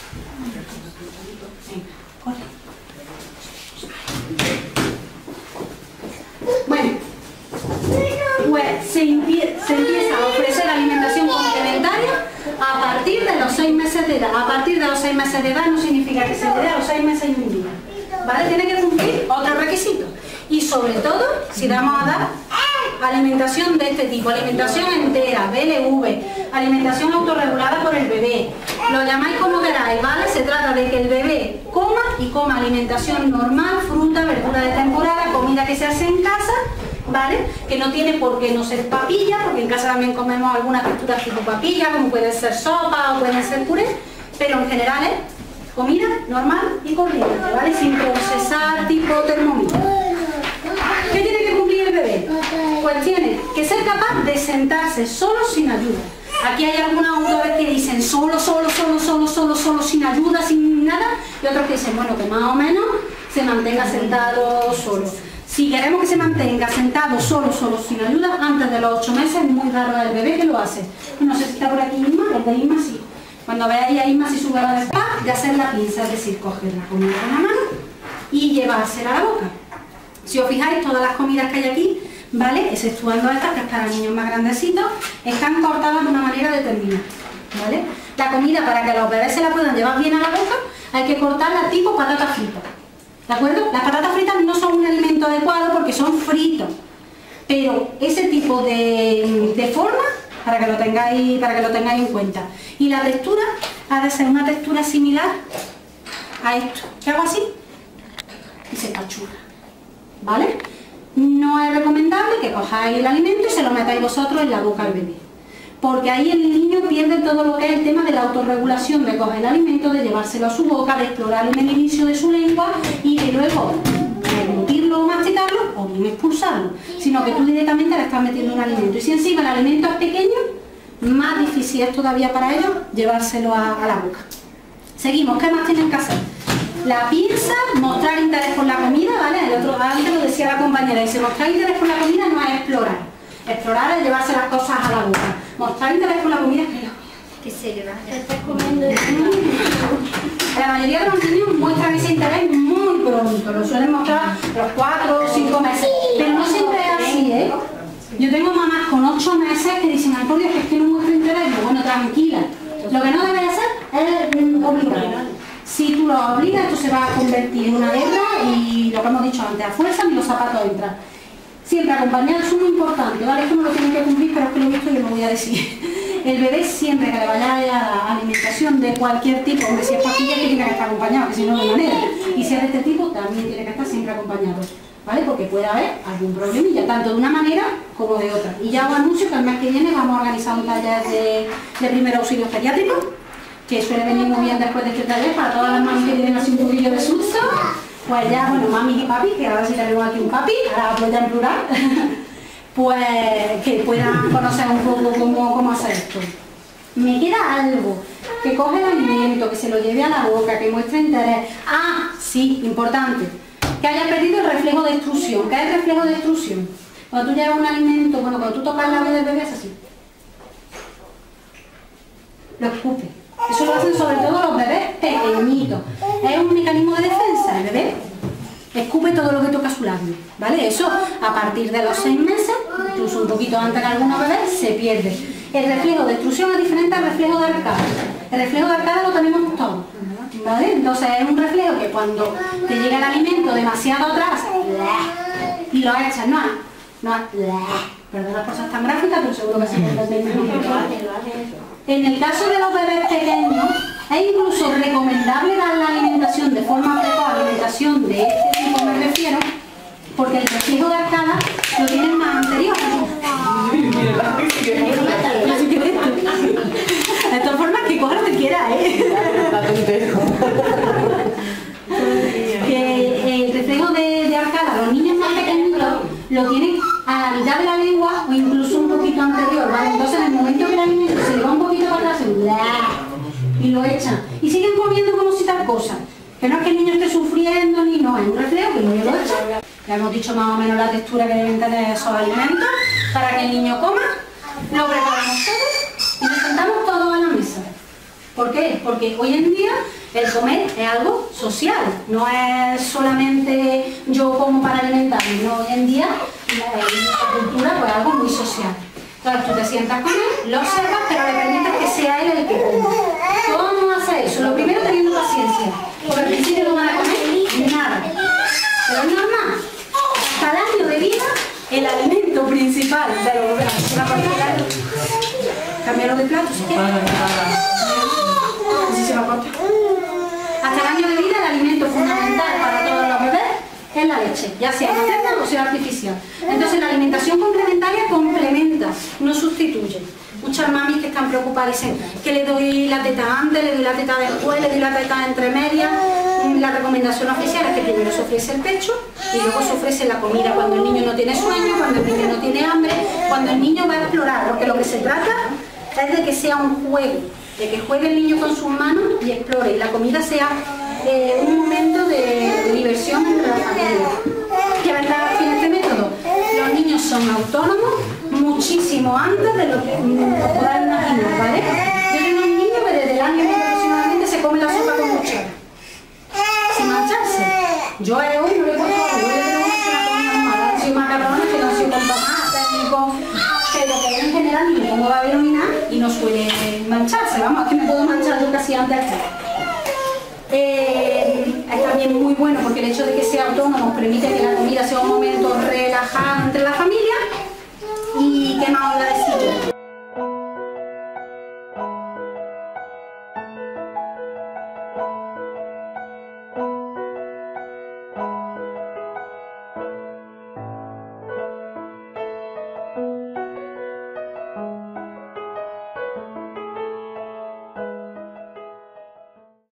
Bueno, pues se empieza a ofrecer alimentación complementaria a partir de los 6 meses de edad. A partir de los 6 meses de edad no significa que se le dé a los 6 meses y un día, ¿vale? Tiene que cumplir otros requisitos. Y sobre todo, si vamos a dar alimentación de este tipo, alimentación entera, BLV, alimentación autorregulada por el bebé, lo llamáis como queráis, ¿vale? Se trata de que el bebé coma y coma alimentación normal, fruta, verdura de temporada, comida que se hace en casa, ¿vale? Que no tiene por qué no ser papilla, porque en casa también comemos algunas texturas tipo papilla, como pueden ser sopa o pueden ser puré, pero en general es comida normal y corriente, ¿vale? Sin procesar tipo Thermomix. ¿Qué tiene que cumplir el bebé? Pues tiene que ser capaz de sentarse solo sin ayuda. Aquí hay algunas autores que dicen solo, sin ayuda, sin nada, y otros que dicen, bueno, que más o menos se mantenga sentado solo. Si queremos que se mantenga sentado solo, sin ayuda, antes de los 8 meses, es muy raro el bebé que lo hace. No sé si está por aquí Isma, el de Isma sí. Cuando veáis a Isma si sube a la despacio, de hacer la pinza, es decir, coger la comida con la mano y llevársela a la boca. Si os fijáis, todas las comidas que hay aquí, ¿vale? Exceptuando estas, que es para niños más grandecitos, están cortadas de una manera determinada, ¿vale? La comida, para que los bebés se la puedan llevar bien a la boca, hay que cortarla tipo patatas fritas, ¿de acuerdo? Las patatas fritas no son un alimento adecuado porque son fritos, pero ese tipo de forma, para que lo tengáis en cuenta. Y la textura ha de ser una textura similar a esto. ¿Qué hago así? Y se pachurra, ¿vale? No es recomendable que cojáis el alimento y se lo metáis vosotros en la boca al bebé, porque ahí el niño pierde todo lo que es el tema de la autorregulación, de coger el alimento, de llevárselo a su boca, de explorarlo en el inicio de su lengua y de luego englutirlo o masticarlo o bien expulsarlo, sino que tú directamente le estás metiendo un alimento. Y si encima el alimento es pequeño, más difícil es todavía para ellos llevárselo a la boca. Seguimos, ¿qué más tienen que hacer? La pinza, mostrar interés por la comida, ¿vale? El otro antes lo decía la compañera, dice, mostrar interés por la comida no es explorar. Explorar es llevarse las cosas a la boca. Mostrar interés por la comida es Que se le va. estás comiendo. La mayoría de los niños muestran ese interés muy pronto, lo suelen mostrar a los 4 o 5 meses, pero no siempre es así, ¿eh? Yo tengo mamás con 8 meses que dicen, ay, por Dios, que es que no muestro interés. Bueno, tranquila. Lo que no debe hacer es obligar. Si tú lo obligas, esto se va a convertir en una guerra y lo que hemos dicho antes, a fuerza ni los zapatos entran. Siempre acompañar es muy importante, ¿vale? Esto no lo tienen que cumplir, pero es que lo he visto y lo voy a decir. El bebé siempre que le vaya a dar alimentación de cualquier tipo, aunque si es pastilla, tiene que estar acompañado, que si no, de manera. Y si es de este tipo, también tiene que estar siempre acompañado, ¿vale? Porque puede haber algún problemilla, tanto de una manera como de otra. Y ya os anuncio que el mes que viene vamos a organizar un taller de primer auxilio pediátrico, que suele venir muy bien después de este taller para todas las mamis que tienen así un poquillo de susto. Pues ya, bueno, mamis y papis, que ahora sí tenemos aquí un papi, ahora hablo ya en plural, pues que puedan conocer un poco cómo hacer esto. Me queda algo, que coge el alimento, que se lo lleve a la boca, que muestre interés. Ah, sí, importante, que haya perdido el reflejo de extrusión. ¿Qué es el reflejo de extrusión? Cuando tú llevas un alimento, bueno, cuando tú tocas el labio del bebé es así. Lo escupe. Eso lo hacen sobre todo los bebés pequeñitos. Es un mecanismo de defensa. El bebé escupe todo lo que toca su labio, ¿vale? Eso a partir de los 6 meses, incluso un poquito antes que algunos bebés, se pierde. El reflejo de extrusión es diferente al reflejo de arcada. El reflejo de arcada lo tenemos todos, ¿vale? Entonces es un reflejo que cuando te llega el alimento demasiado atrás y lo echas, no, perdón las cosas tan gráficas, pero seguro que se puede entender. En el caso de los bebés pequeños, es incluso recomendable dar la alimentación de forma precoz, alimentación de este tipo me refiero, porque el reflejo de arcada lo tienen más anterior. De todas formas, que coja lo que quiera, ¿eh? Que el reflejo de arcada, los niños más pequeñitos lo tienen a la mitad de la lengua o incluso un poquito anterior, ¿vale? Entonces en el momento que el alimento se le va un poquito para atrás, y lo echan. Y siguen comiendo como si tal cosa. Que no es que el niño esté sufriendo ni no, es un reflejo que no lo echan. Ya hemos dicho más o menos la textura que deben tener esos alimentos para que el niño coma. Lo preparamos todo y nos sentamos todos a la mesa. ¿Por qué? Porque hoy en día el comer es algo social, no es solamente yo como para alimentarme, no, hoy en día la cultura pues, es algo muy social. Entonces tú te sientas con él, lo observas, pero le permites que sea él el que coma. ¿Cómo hace eso? Lo primero teniendo paciencia, porque al principio no van a comer nada, pero es normal. Cada año de vida el alimento principal Cámbialo de plato si quieres. Así se va a cortar. Hasta el año de vida el alimento fundamental para todos los bebés es la leche, ya sea materna o sea artificial. Entonces la alimentación complementaria complementa, no sustituye. Muchas mamis que están preocupadas dicen que le doy la teta antes, le doy la teta después, le doy la teta entre medias. La recomendación oficial es que primero se ofrece el pecho y luego se ofrece la comida cuando el niño no tiene sueño, cuando el niño no tiene hambre, cuando el niño va a explorar, porque lo que se trata es de que sea un juego, de que juegue el niño con sus manos y explore, y la comida sea un momento de diversión entre la familia. ¿Qué ventajas tiene este método? Los niños son autónomos muchísimo antes de lo que os podáis imaginar, ¿vale? Yo tengo un niño que desde el año aproximadamente se come la sopa con cuchara, sin mancharse. Yo a él hoy no le he puesto algo, yo le tengo una comida mala, han sido macarrones que no han sido con tomate, ni con... pero que en general ni me pongo a denominar y no suele mancharse, vamos, es que me puedo manchar yo casi antes aquí. Es también muy bueno porque el hecho de que sea autónomo permite que la comida sea un momento relajado entre la familia. ¿Y qué más os voy a decir?